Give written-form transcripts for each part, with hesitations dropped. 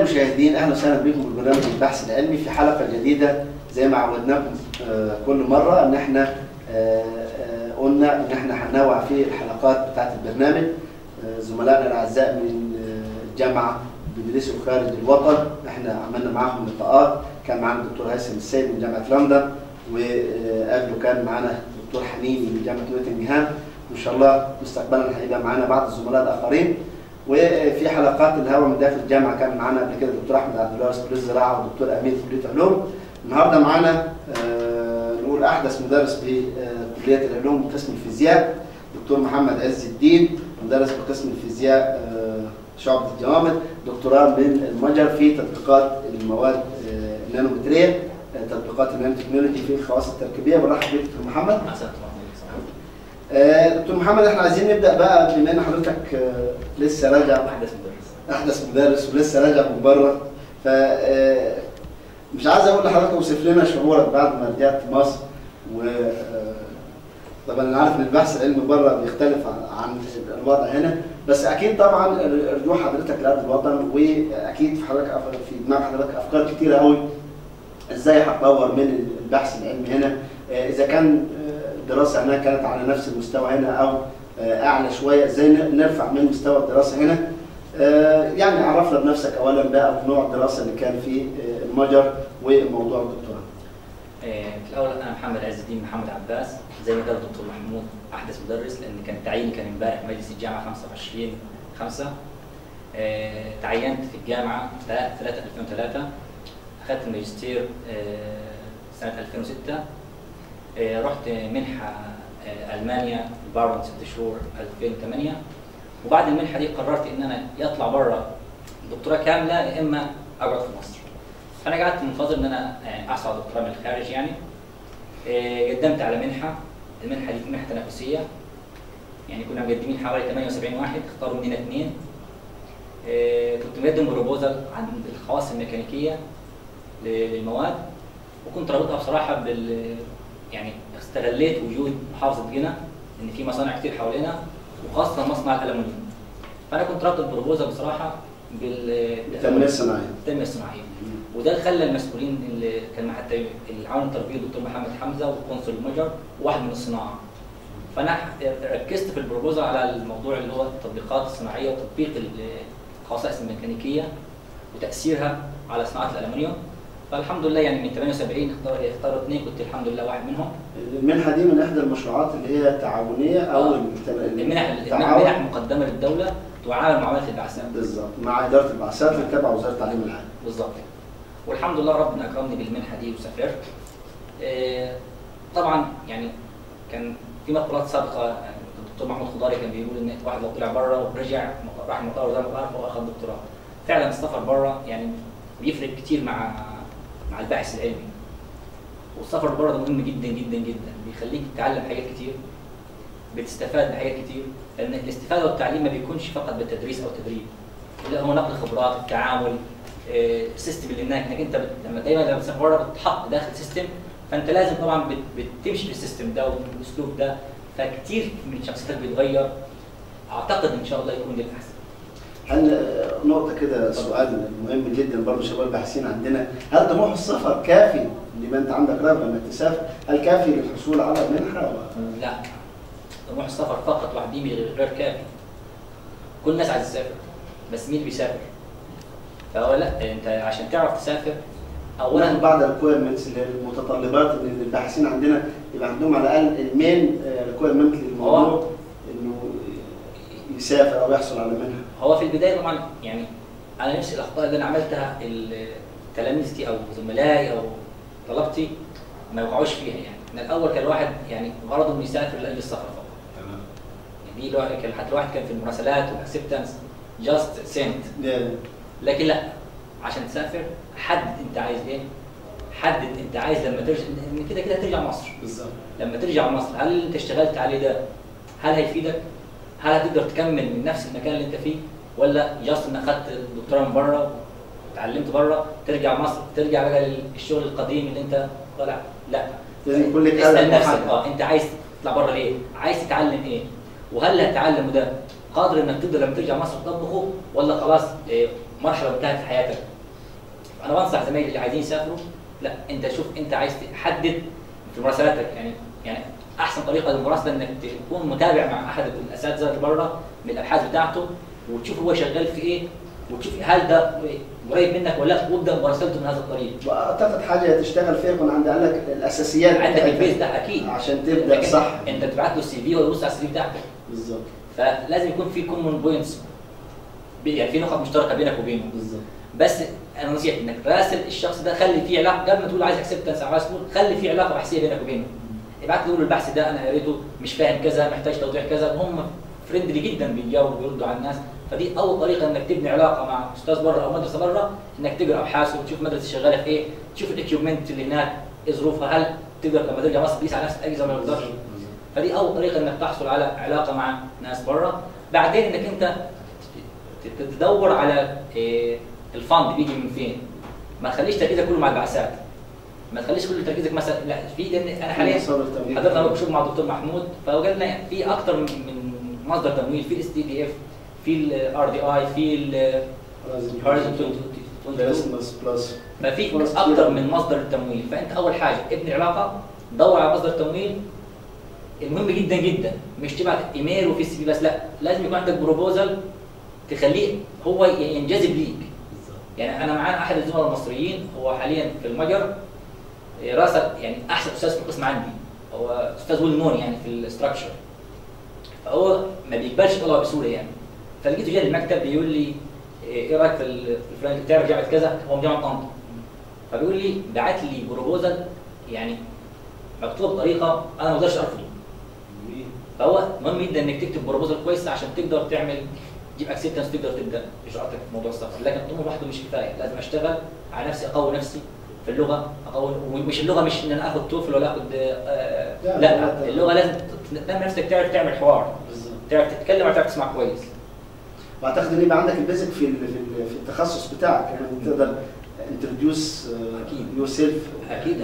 المشاهدين، اهلا وسهلا بكم في برنامج البحث العلمي في حلقه جديده. زي ما عودناكم كل مره ان احنا قلنا ان احنا هننوع في الحلقات بتاعت البرنامج. زملائنا الاعزاء من الجامعه بيدرسوا خارج الوطن، احنا عملنا معاهم لقاءات. كان معانا الدكتور هيثم السيد من جامعه لندن، وقبله كان معانا الدكتور حنيني من جامعه نوتنغهام، وان شاء الله مستقبلا هيبقى معانا بعض الزملاء الاخرين. وفي حلقات الهواء من داخل الجامعه كان معانا قبل كده الدكتور احمد عبد الله كليه الزراعه والدكتور امين في كليه العلوم. النهارده معانا نقول احدث مدرس بكليه العلوم قسم الفيزياء، دكتور محمد عز الدين، مدرس بقسم الفيزياء شعبة الجوامد، دكتوراه من المجر في تطبيقات المواد النانومتريه، تطبيقات النانو تكنولوجي في الخواص التركيبيه. برحب بك دكتور محمد. دكتور محمد، احنا عايزين نبدا بقى بما ان حضرتك لسه راجع احدث مدرس ولسه راجع من بره، ف مش عايز اقول لحضرتك اوصف لنا شعورك بعد ما رجعت مصر. و طبعا انا عارف ان البحث العلمي بره بيختلف عن الوضع هنا، بس اكيد طبعا رجوع حضرتك لارض الوطن، واكيد في دماغ حضرتك افكار كتيره قوي ازاي هتطور من البحث العلمي هنا، اذا كان الدراسه هناك كانت على نفس المستوى هنا او اعلى شويه، ازاي نرفع من مستوى الدراسه هنا. يعني عرفنا بنفسك اولا بقى ونوع الدراسه اللي كان في المجر وموضوع الدكتوراه. في الاول انا محمد عز الدين محمد عباس، زي ما قال الدكتور محمود احدث مدرس، لان كان تعييني كان امبارح مجلس الجامعه 25/5. تعينت في الجامعه 3/2003، اخذت الماجستير سنه 2006. رحت منحه المانيا باورن 6 شهور 2008، وبعد المنحه دي قررت ان انا يطلع بره دكتوراه كامله يا اما اقعد في مصر. فانا قعدت منتظر ان انا احصل على دكتوراه من الخارج يعني. قدمت على منحه، المنحه دي منحه تنافسيه، يعني كنا مقدمين حوالي 78 واحد، اختاروا مننا 2. كنت مقدم بروبوزال عن الخواص الميكانيكيه للمواد، وكنت رابطها بصراحه يعني استغليت وجود محافظه جنة ان في مصانع كتير حوالينا، وخاصه مصنع الالومنيوم. فانا كنت رابط البروبوزال بصراحه بالتنميه الصناعيه. وده اللي خلى المسؤولين اللي كان حتى العون التربوي الدكتور محمد حمزه وقنصل المجر وواحد من الصناعه. فانا ركزت في البروبوزال على الموضوع اللي هو التطبيقات الصناعيه وتطبيق الخصائص الميكانيكيه وتاثيرها على صناعه الالومنيوم. فالحمد لله يعني من 78 اختاروا 2، كنت الحمد لله واحد منهم. المنحه دي من احدى المشروعات اللي هي التعاونيه او المنح مقدمه للدوله تعاون معامله البعثات. بالظبط، مع اداره البعثات اللي تبع وزاره التعليم العالي. بالظبط. والحمد لله ربنا اكرمني بالمنحه دي وسافرت. طبعا يعني كان في مقولات سابقه، يعني الدكتور محمود خضاري كان بيقول ان واحد لو طلع بره ورجع راح مطار زي ما عارف واخذ دكتوراه. فعلا السفر بره يعني بيفرق كتير مع الباحث العلمي. والسفر بره ده مهم جدا جدا جدا، بيخليك تتعلم حاجات كتير، بتستفاد بحاجات كتير، لان الاستفاده والتعليم ما بيكونش فقط بالتدريس او التدريب، لا هو نقل خبرات، التعامل، السيستم اللي هناك. انك انت لما تسافر بره بتتحط داخل سيستم، فانت لازم طبعا بتمشي في السيستم ده والاسلوب ده، فكتير من شخصيتك بيتغير. اعتقد ان شاء الله يكون للاحسن. هل نقطة كده سؤال مهم جدا برضه شباب الباحثين عندنا، هل طموح السفر كافي لما انت عندك رغبة انك تسافر؟ هل كافي للحصول على منحة؟ لا، طموح السفر فقط وحده غير كافي. كل الناس عايز تسافر، بس مين بيسافر؟ فهو لا، انت عشان تعرف تسافر اولا بعض الريكويرمنتس اللي المتطلبات ان الباحثين عندنا يبقى عندهم على الاقل المين ريكويرمنت للموضوع انه يسافر او يحصل على منحة. هو في البدايه طبعا يعني انا نفس الاخطاء اللي انا عملتها تلاميذتي او زملائي او طلبتي ما يوقعوش فيها. يعني من الاول كان الواحد يعني غرضه انه يسافر لاجل السفر فقط. تمام. يعني دي كان حتى الواحد كان في المراسلات والاكسبتنس جاست سنت. لكن لا، عشان تسافر حدد انت عايز ايه، حدد انت عايز لما ترجع، كده كده هترجع مصر. بالظبط. لما ترجع مصر هل اللي انت اشتغلت عليه ده هل هيفيدك؟ هل هتقدر تكمل من نفس المكان اللي انت فيه، ولا جاست انك اخذت الدكتوراه من بره وتعلمت بره ترجع مصر ترجع بقى للشغل القديم اللي انت طالع؟ لا، لازم يكون لك اسال نفسك انت عايز تطلع بره ليه؟ عايز تتعلم ايه؟ وهل اللي هتتعلمه ده قادر انك تقدر لما ترجع مصر تطبقه، ولا خلاص مرحله انتهت في حياتك؟ انا بنصح زمايلي اللي عايزين يسافروا، لا انت شوف انت عايز تحدد في مراسلاتك، يعني احسن طريقه للمراسله انك تكون متابع مع احد الاساتذه اللي بره من الابحاث بتاعته، وتشوف هو شغال في ايه، وتشوف هل ده قريب منك ولا لا، وابدا مراسلته من هذا الطريق. واعتقد حاجه تشتغل فيها يكون عندك الاساسيات عندك البيز ده اكيد عشان تبدا صح. انت تبعت له السي في ويبص على السي في بتاعتك. بالظبط. فلازم يكون في كومن بوينتس، يعني في نقط مشتركه بينك وبينه. بالظبط. بس انا نصيحتي انك راسل الشخص ده، خلي فيه علاقه قبل ما تقول عايز اكسبتنس او عايز تقول، خلي فيه علاقه بحثيه بينك وبينه. ابعت له البحث ده انا قريته مش فاهم كذا، محتاج توضيح كذا، هم فريندلي جدا بيجاوبوا وبيردوا على الناس. فدي اول طريقه انك تبني علاقه مع استاذ بره او مدرسه بره، انك تقرا ابحاثه وتشوف مدرسه شغاله في ايه، تشوف الاكيوبمنت اللي هناك ايه ظروفها، هل تقدر لما ترجع مصر تقيس على نفس الاجهزه ولا ما تقدرش. فدي اول طريقه انك تحصل على علاقه مع ناس بره. بعدين انك انت تدور على الفند بيجي من فين. ما تخليش تركيزك كله مع البعثات، ما تخليش كل تركيزك مثلا، لا في، لان انا حاليا حضرنا ورك مع الدكتور محمود، فوجدنا في اكثر من مصدر تمويل، في الاس تي دي اف، في الار دي اي، في الهوريزون 22 بلس، ففي اكثر من مصدر التمويل. فانت اول حاجه ابني علاقه، دور على مصدر تمويل. المهم جدا جدا مش تبعت ايميل وفي السي في بس، لا لازم يكون عندك بروبوزل تخليه هو ينجذب ليك. يعني انا معانا احد الزملاء المصريين هو حاليا في المجر، راسل يعني احسن استاذ في القسم عندي، هو استاذ ويل نون يعني في الاستراكشر، فهو ما بيقبلش طلبه بسهوله يعني. فلقيته جاي المكتب بيقول لي ايه رايك في الفلان بتاع جامعه كذا، هو من جامعه طنطا، فبيقول لي بعت لي بروبوزل يعني مكتوب بطريقه انا ما اقدرش ارفضه. فهو مهم جدا انك تكتب بروبوزل كويس عشان تقدر تعمل تجيب اكسبتنس، تقدر تبدا اجراءاتك في موضوع السفر. لكن الطموح لوحده مش كفايه، لازم اشتغل على نفسي، اقوي نفسي في اللغه، اقوي، ومش اللغه مش ان انا اخذ توفل ولا اخذ لا اللغه لازم تنمي نفسك، تعرف تعمل حوار، تعرف تتكلم وتعرف تسمع كويس. واعتقد ان يبقى عندك البيزك في التخصص بتاعك، يعني تقدر انتروديوس يور سيلف. اكيد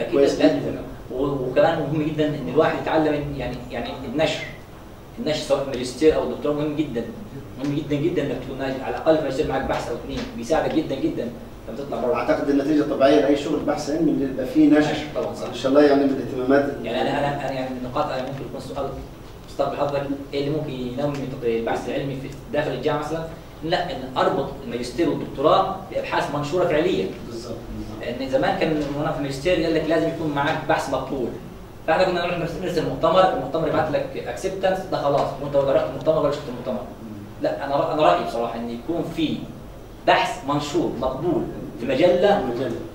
وكمان مهم جدا ان الواحد يتعلم يعني النشر سواء ماجستير او دكتوراه، مهم جدا جدا انك تكون ناجح، على الاقل في ماجستير معاك بحث او اثنين، بيساعدك جدا جدا لما تطلع بره. اعتقد النتيجه الطبيعيه لاي شغل بحث علمي اللي يبقى فيه نشر طبعا صح. ان شاء الله، يعني من الاهتمامات. يعني انا يعني من النقاط، انا ممكن يكون سؤال مستقبل حضرتك، ايه اللي ممكن ينمي البحث العلمي في داخل الجامعه مثلا؟ لا، ان اربط الماجستير والدكتوراه بابحاث منشوره فعليا. بالظبط. لان زمان كان وانا في الماجستير قال لك لازم يكون معاك بحث مقبول، فاحنا كنا نروح نرسل المؤتمر يبعت لك اكسبتنس ده خلاص، وانت ولا رحت المؤتمر ولا شفت المؤتمر. لا انا رايي بصراحه ان يكون في بحث منشور مقبول في مجله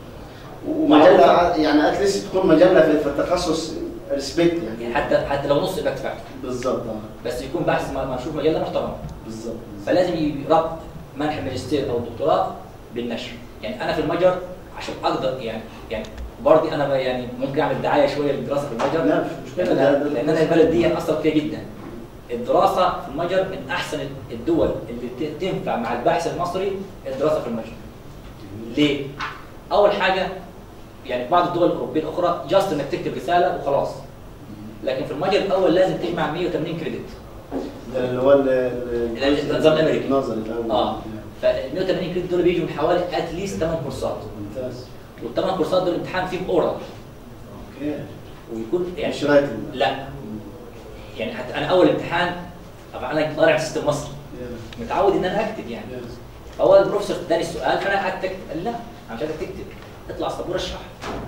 ومجله يعني اتليست تكون مجله في التخصص ريسبكت، يعني حتى لو نص يبقى كفايه. بالظبط. بس يكون بحث منشور مجله محترمه. بالظبط. فلازم يربط منح الماجستير او الدكتوراه بالنشر. يعني انا في المجر عشان اقدر يعني برضه انا يعني ممكن اعمل دعايه شويه للدراسه في المجر. لا مش لان انا البلد دي اثرت فيها جدا. الدراسه في المجر من احسن الدول اللي تنفع مع الباحث المصري، الدراسه في المجر. ليه؟ اول حاجه يعني في بعض الدول الاوروبيه الاخرى جاست انك تكتب رساله وخلاص، لكن في المجر الاول لازم تجمع 180 كريدت. ده اللي هو النظام الامريكي. النظري الاول. فال 180 كريدت دول بيجوا من حوالي اتليست 8 كورسات. ممتاز. وال8 كورسات دول الامتحان فيهم اورال. اوكي. ويكون يعني مش رايتنج. لا. يعني حتى انا اول امتحان طبعا انا طالع في سيستم مصري. متعود ان انا اكتب يعني. فهو البروفيسور اداني السؤال فانا قعدت اكتب، قال لا انا مش عايزك تكتب، اطلع السبوره اشرح.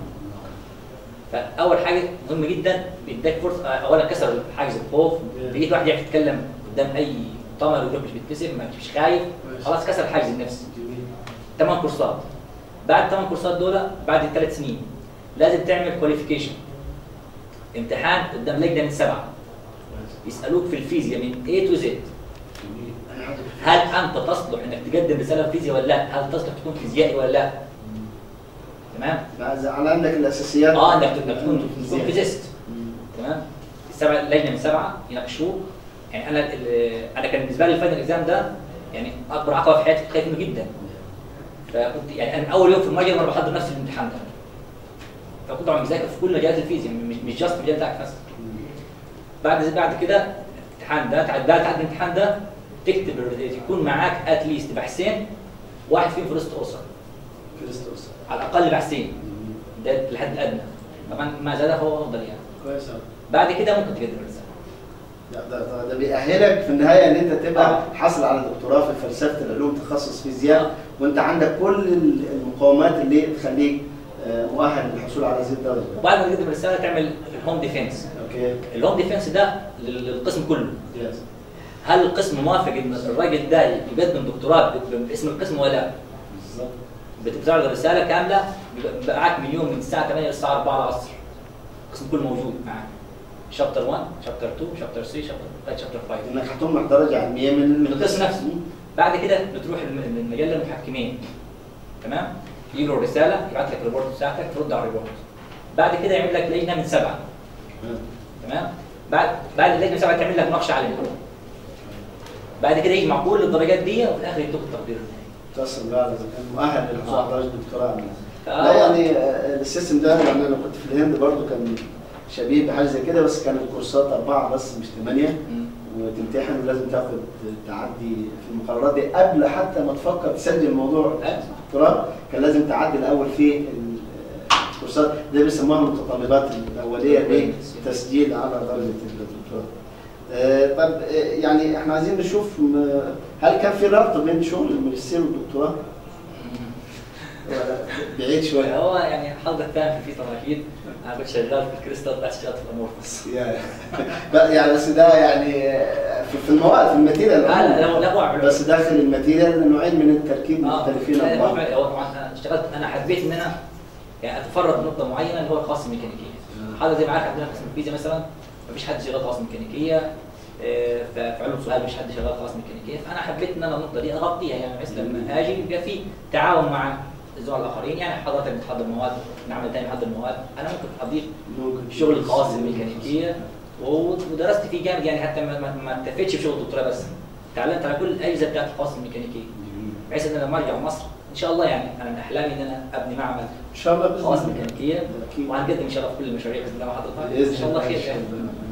فاول حاجه مهم جدا بيديك فرصه، اولا كسر حاجز الخوف، بقيت واحد يعرف يتكلم قدام اي مؤتمر ويقول مش بيتكسف مش خايف، خلاص كسر حاجز النفس. 8 كورسات. بعد 8 كورسات دول بعد 3 سنين لازم تعمل كواليفيكيشن، امتحان قدام لجنه من 7 يسالوك في الفيزياء من A to Z. هل انت تصلح انك تقدم رساله في الفيزياء ولا لا؟ هل تصلح تكون فيزيائي ولا لا؟ تمام؟ على عندك الاساسيات. انك تكون فيزيست. تمام؟ لجنه من 7 يناقشوه. يعني انا كان بالنسبه لي الفاينل اكزام ده يعني اكبر عقبه في حياتي، خايف منه جدا. فكنت يعني انا اول يوم في المجر وانا بحضر نفسي للامتحان ده. فكنت عم بذاكر في كل مجالات الفيزياء، مش جاست المجال بتاعك بس. بعد كده الامتحان ده تعدي الامتحان ده تكتب يكون معاك اتليست بحثين، واحد فيهم في ليست اسره. كريستوس على الاقل بحثين، ده الحد الادنى. طبعا ما زاد فهو افضل يعني. كويس. بعد كده ممكن تقدم الرساله. ده بيأهلك في النهايه ان انت تبقى حاصل على دكتوراه في فلسفه العلوم تخصص فيزياء، وانت عندك كل المقومات اللي تخليك مؤهل للحصول على هذه الدرجه. وبعد ما تقدم الرساله تعمل الهوم ديفنس. اوكي. الهوم ديفنس ده للقسم كله. يس. هل القسم موافق ان الراجل ده يقدم دكتوراه باسم القسم ولا لا؟ بالظبط. بتعرض الرساله كامله، بيبقى معاك من يوم من الساعه 8 للساعه 4 العصر. القسم كله موجود معاك. شابتر 1، شابتر 2، شابتر 3، شابتر 5. انك هتمنح درجه علميه من القسم نفسه. بعد كده بتروح المجله المحكمين. تمام؟ يجيله الرساله، يبعت لك الريبورت بتاعتك، ترد على الريبورت. بعد كده يعمل لك لجنه من 7. تمام؟ بعد اللجنه من 7 تعمل لك مناقشه عليها. بعد كده يجمع كل الدرجات دي وفي الاخر يدوك التقدير النهائي. تصل بقى اذا كان مؤهل للحصول على درجه دكتوراه. لا يعني السيستم ده، يعني انا كنت في الهند برضو كان شبيه بحاجه زي كده، بس كانت الكورسات 4 بس مش 8، وتمتحن ولازم تاخد تعدي في المقررات دي قبل حتى ما تفكر تسجل موضوع الدكتوراه. كان لازم تعدي الاول في الكورسات دي بيسموها المتطلبات الاوليه لتسجيل على درجه الدكتوراه. طب يعني احنا عايزين نشوف هل كان في ربط بين شغل الماجستير والدكتوراه؟ بعيد شويه. هو يعني حضرتك فاهم في اكيد انا كنت شغال في الكريستال، بعد اشتغلت في الامورفس. يعني بس ده يعني في المواد في الماتيريال. لا بس داخل الماتيريال نوعين من التركيب مختلفين عن بعض. هو طبعا انا اشتغلت، انا حبيت ان انا يعني اتفرد بنقطه معينه اللي هو الخاص بالميكانيكيه. حاجه زي ما عارف عندنا قسم الفيزياء مثلا ما فيش حد شغال خاص ميكانيكيه، في علوم سؤال مش حد شغال خاص ميكانيكيه، فانا حبيت ان انا النقطه دي اغطيها، يعني بحيث لما اجي يبقى في تعاون مع الزملاء الاخرين. يعني حضرتك بتحضر مواد، نعمل تاني بحضر مواد، انا ممكن اضيف الشغل الخاص بالميكانيكيه، ودرست فيه جامد يعني، حتى ما اكتفيتش بشغل الدكتوراه بس، تعلمت على كل الاجهزه بتاعت الخاص بالميكانيكيه، بحيث ان انا لما ارجع مصر ان شاء الله، يعني انا من احلامي ان انا ابني معمل ان شاء الله خاص بالميكانيكيه، وهنقدم ان شاء الله في كل المشاريع باذن الله مع حضرتك ان شاء الله خير يعني.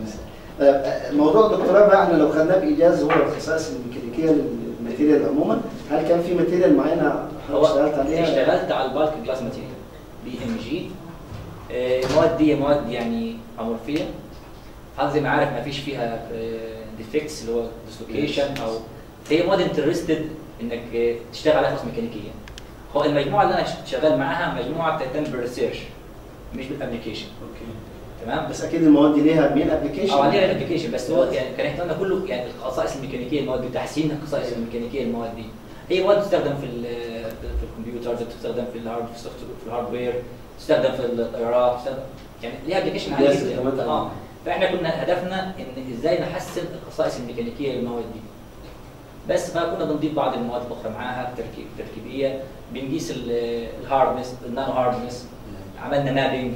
موضوع الدكتوراه بقى احنا لو خدناه بايجاز هو الخصائص الميكانيكيه للماتيريال عموما، هل كان في ماتيريال معينه اشتغلت عليها؟ اشتغلت على البالك جلاس ماتيريال BMG. المواد دي مواد يعني امورفيه، حضرتك زي ما عارف ما فيش فيها ديفكتس اللي هو ديسلوكيشن، او هي مواد انترستد انك تشتغل عليها خاص ميكانيكيه. هو المجموعه اللي انا شغال معاها مجموعه بتهتم بالريسيرش مش بالابلكيشن. اوكي تمام. بس اكيد المواد دي ليها مين ابلكيشن؟ ليها ابلكيشن، بس هو يعني كان اهتمامنا كله يعني الخصائص الميكانيكيه المواد، بتحسين الخصائص الميكانيكيه المواد دي. هي مواد تستخدم في الكمبيوتر، تستخدم في الهاردوير، تستخدم في الطيارات، يعني ليها ابلكيشن عالي جدا. فاحنا كنا هدفنا ان ازاي نحسن الخصائص الميكانيكيه للمواد دي. بس فكنا بنضيف بعض المواد الاخرى معاها تركيبيه، بنقيس الهاردنس، النانو هاردنس، عملنا مابينج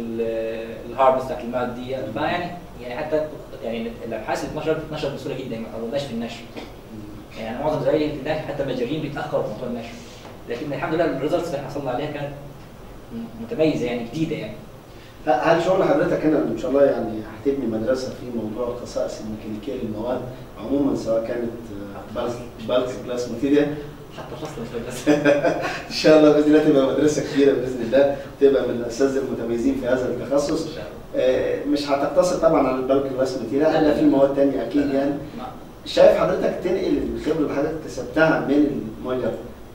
للهاردنس بتاعت المواد دي. فيعني حتى يعني الابحاث اللي اتنشرت بسهوله جدا، ما طولناش في النشر. يعني معظم زمايلي في النشر حتى المجريين بيتاخروا في موضوع النشر، لكن الحمد لله الريزلتس اللي حصلنا عليها كانت متميزه يعني جديده يعني. هل شغل حضرتك هنا ان شاء الله يعني هتبني مدرسه في موضوع الخصائص الميكانيكيه للمواد عموما، سواء كانت بالك جلاس ماتيريال حتى فصل بس ان شاء الله باذن الله تبقى مدرسه كبيره باذن الله، تبقى من الاساتذه المتميزين في هذا التخصص. ان شاء الله. مش هتقتصر طبعا على البالك جلاس ماتيريال، الا في مواد ثانيه اكيد يعني. شايف حضرتك تنقل الخبره اللي حضرتك اكتسبتها من المجر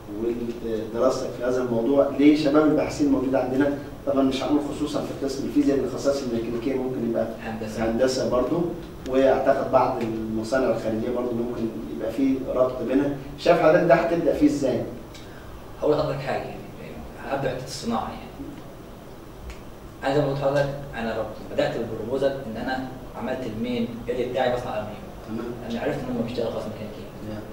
ودراستك في هذا الموضوع لشباب الباحثين الموجوده عندنا؟ طبعا مش هنقول خصوصا في قسم الفيزياء، لان الخصائص الميكانيكيه ممكن يبقى هندسه برضه، واعتقد بعض المصانع الخارجيه برضه ممكن يبقى في ربط بينها. شايف حضرتك ده هتبدا فيه ازاي؟ هقول لحضرتك حاجه يعني، هبدا في الصناعه يعني. انا زي ما قلت لحضرتك انا بدات بالبروبوزل ان انا عملت المين اريا بتاعي مصنع المونيوم. تمام. انا عرفت ان هم بيشتغلوا خاص ميكانيكيه.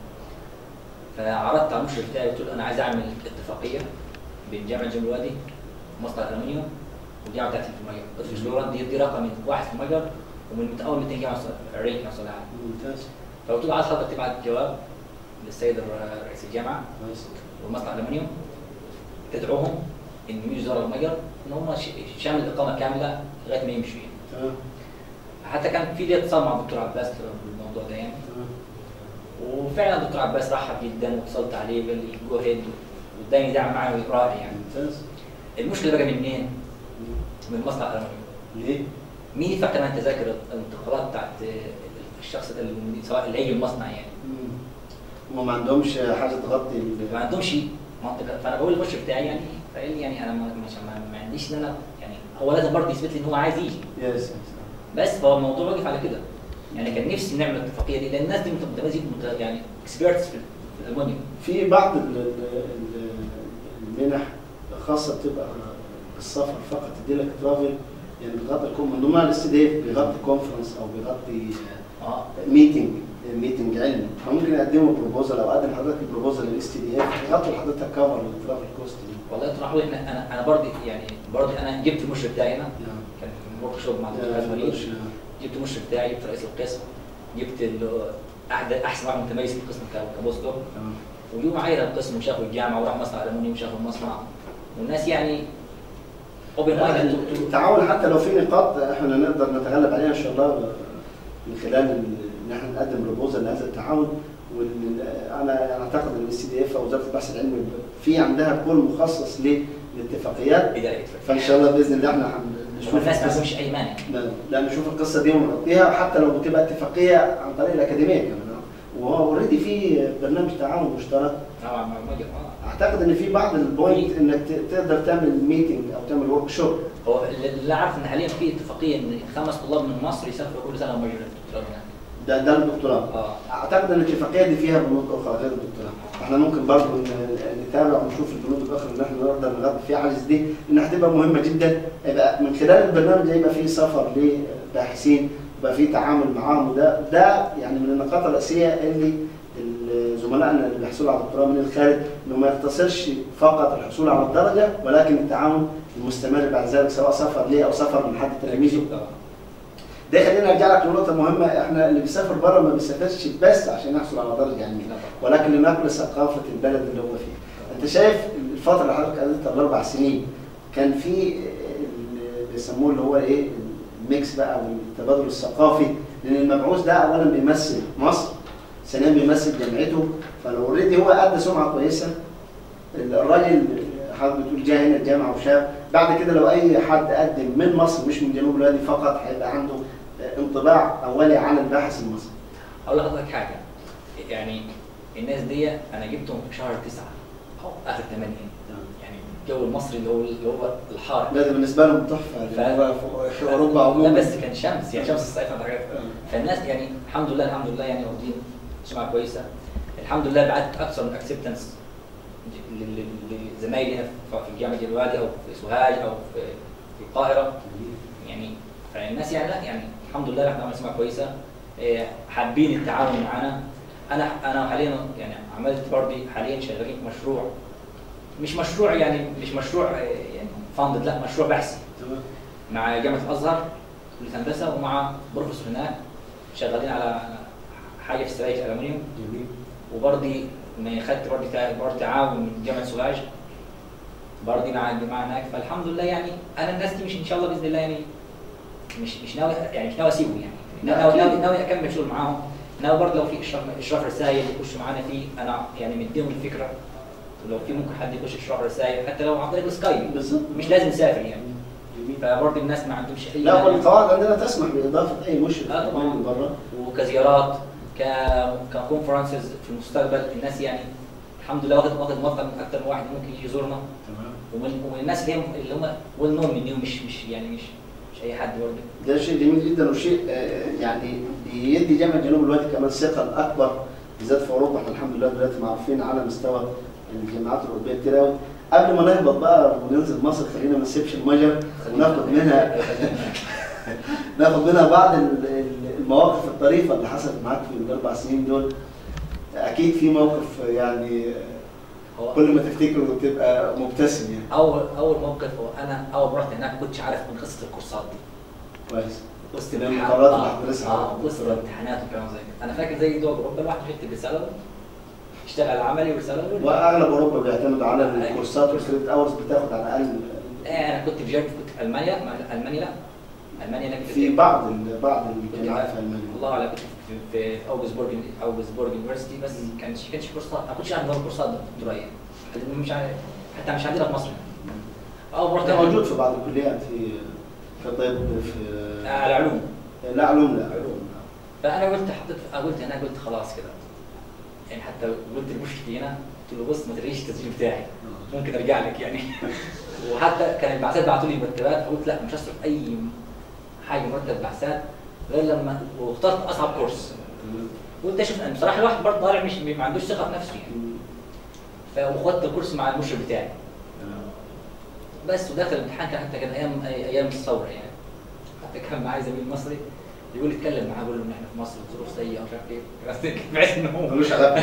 فعرضت على المشرف بتاعي قلت له انا عايز اعمل اتفاقيه بين جامعه جنوب الوادي ومصنع الالومنيوم والجامعه بتاعتي في المجر. قلت له فلوران دي رقم من واحد في المجر ومن اول 200 جامعه رينج مصر العالم. ممتاز. فقلت له عايز حضرتك تبعت جواب للسيد رئيس الجامعه ومصنع الالومنيوم تدعوهم ان يجوا زاروا المجر، ان هم شامل الاقامه كامله لغايه ما يمشوا يعني. تمام. حتى كان في لي اتصال مع الدكتور عباس في الموضوع ده يعني. وفعلا الدكتور عباس رحب جدا واتصلت عليه وقال لي جو هيد واداني دعم معنوي رائع يعني. ممتاز. المشكله بقى من منين؟ من مصنع الالومنيوم. ليه؟ مين يدفع ثمن تذاكر الانتقالات بتاعت الشخص سواء اللي هيجي المصنع يعني؟ هم ما عندهمش حاجه تغطي ما عندهمش منطقه. فانا بقول للمشرف بتاعي يعني فقال لي يعني انا ما عنديش ان انا يعني هو لازم برضه يثبت لي ان هو عايز يجي. يس. بس فهو الموضوع واقف على كده. يعني كان نفسي نعمل الاتفاقيه دي لان الناس دي يعني اكسبيرتس في الالومنيوم. في بعض المنح خاصه بتبقى بالسفر فقط، تدي لك ترافل يعني بيغطي من ضمنها الاستضافه، بيغطي كونفرنس او بيغطي ميتنج علمي، فممكن يقدموا بروبوزل او اقدم لحضرتك البروبوزل للاس تي دي اف يغطوا لحضرتك كفر للترافل كوست دي. والله طلعوا انا برضه انا جبت المشرف بتاعي هنا كان ورك شوب مع دكتور حازم وليد، جبت المشرف بتاعي، جبت رئيس القسم، جبت احسن واحد متميز في القسم كبوست دوك، وجوا معايا القسم وشافوا الجامعه وراح مصنع الالومنيوم وشافوا المصنع، والناس يعني اوبن مايند. التعاون حتى لو في نقاط احنا نقدر نتغلب عليها ان شاء الله من خلال ان احنا نقدم بروبوزل لهذا التعاون. انا اعتقد ان السي دي اف او وزاره البحث العلمي في عندها بول مخصص للاتفاقيات، فان شاء الله باذن الله احنا نشوف الناس ما عندهمش اي مانع. لا نشوف القصه دي ونغطيها حتى لو بتبقى اتفاقيه عن طريق الاكاديميه كمان، وهو اوريدي في برنامج تعاون مشترك. اعتقد ان في بعض البوينت انك تقدر تعمل ميتنج او تعمل ورك شوب. هو اللي عارف ان حاليا في اتفاقيه ان 5 طلاب من مصر يسافروا كل سنه ومجرى الدكتوراه هناك. ده الدكتوراه. اعتقد ان الاتفاقيه دي فيها بنود اخرى غير الدكتوراه. احنا ممكن برضه نتابع ونشوف البنود الاخرى اللي احنا نقدر نغطي فيها عجز دي، انها هتبقى مهمه جددا. يبقى من خلال البرنامج ده يبقى فيه سفر لباحثين، يبقى فيه تعامل معاهم، وده يعني من النقاط الرئيسيه اللي زملائنا اللي بيحصلوا على الدكتوراه من الخارج انه ما يقتصرش فقط الحصول على الدرجه، ولكن التعاون المستمر بعد ذلك سواء سفر ليه او سفر من حد تلاميذه. ده خلينا ارجع لك لنقطه مهمه، احنا اللي بيسافر بره ما بيسافرش بس عشان يحصل على درجه علميه، ولكن لنقل ثقافه البلد اللي هو فيه. انت شايف الفتره اللي حضرتك قضيتها الاربع سنين كان في اللي بيسموه اللي هو ايه الميكس بقى والتبادل الثقافي، لان المبعوث ده اولا بيمثل مصر، ثانيا بيمثل جامعته، فلو اوريدي هو ادى سمعه كويسه الراجل حضرتك بتقول جه هنا الجامعه وشاف، بعد كده لو اي حد قدم من مصر مش من جنوب الوادي فقط هيبقى عنده انطباع اولي عن الباحث المصري. اقول لحضرتك حاجه، يعني الناس دي انا جبتهم في شهر 9 او اخر 8، يعني الجو المصري اللي هو الحار ده بالنسبه لهم تحفه في اوروبا عموما. لا بس كان شمس، يعني شمس الصيف ولا حاجه. فالناس يعني الحمد لله يعني واخدين سمعه كويسه. الحمد لله بعت اكثر من اكسبتنس لزمايلي هنا في جامعه الوادي او في سوهاج او في القاهره. يعني فالناس يعني لا يعني الحمد لله احنا عملنا سمعه كويسه، حابين التعاون معنا. انا حاليا يعني عملت برضه حاليا شغالين في مشروع، مش مشروع يعني فاندد، لا مشروع بحثي مع جامعه الازهر كليه هندسه ومع بروفيسور هناك، شغالين على حاجه في سراية الالومنيوم. وبرضه خدت برضه تعاون من جامعه سوهاج برضه مع الجماعه هناك. فالحمد لله يعني انا الناس دي مش ان شاء الله باذن الله يعني مش ناوي اسيبهم، يعني ناوي اكمل شغل معاهم. ناوي برضه لو في اشراف رسائل يخشوا معانا فيه، انا يعني مديهم الفكره، ولو في ممكن حد يخش اشراف رسائل حتى لو عن طريق السكايب بالظبط، مش لازم نسافر يعني. فبرضه الناس ما عندهمش اي، لا والقواعد عندنا تسمح باضافه اي مشرف من بره، وكزيارات ككونفرنسز في المستقبل. الناس يعني الحمد لله واخد موافقه من اكثر من واحد ممكن يجي يزورنا. تمام. ومن الناس اللي هم ويل نون منهم، مش اي حد برضه. ده شيء جميل جدا، وشيء يعني يدي جامعه جنوب الوادي كمان ثقه اكبر بالذات في اوروبا. احنا الحمد لله دلوقتي معروفين على مستوى الجامعات الاوروبيه كتير قوي. قبل ما نهبط بقى وننزل مصر خلينا ما نسيبش المجر وناخد منها بعض المواقف الطريفه اللي حصلت معاك في الاربع سنين دول. اكيد في موقف يعني كل ما تفتكره وتبقى مبتسم يعني. اول موقف هو انا اول ما رحت هناك كنتش عارف من قصه الكورسات دي. كويس. وسط المقارنات اللي هتدرسها وسط الامتحانات وكلام زي كده. انا فاكر زي دول اوروبا الواحد بيكتب رساله يشتغل عملي ورساله. واغلب اوروبا بيعتمدوا على الكورسات والكريدت اورز بتاخد على الاقل. انا كنت في كنت في المانيا لا المانيا انا كنت في بعض الجامعات في المانيا. والله على كنت في اوغسبورغ يونيفرستي، بس كانش كورسات، ما كنتش عارف نظام الكورسات الدكتوراه يعني. مش عارف حتى مش عندنا في مصر. او ده موجود في بعض الكليات في طب في العلوم. لا علوم لا. فانا قلت هنا قلت خلاص كده يعني، حتى قلت لمشرفي هنا قلت له بص ما تلغيش التسجيل بتاعي ممكن ارجع لك يعني. وحتى كان البعثات بعتوا لي مرتبات، فقلت لا مش هصرف اي حاجه مرتب بعثات غير لما، واخترت اصعب كورس. قلت اشوف انا بصراحه الواحد برضه طالع مش ما عندوش ثقه في نفسه يعني. وخدت الكورس مع المشرف بتاعي بس، وداخل الامتحان كان حتى كان ايام الثوره يعني. حتى كان معايا زميل مصري يقول اتكلم معاه قول له ان احنا في مصر الظروف سيئه ومش عارف ايه، بحيث ان هو ملوش علاقه.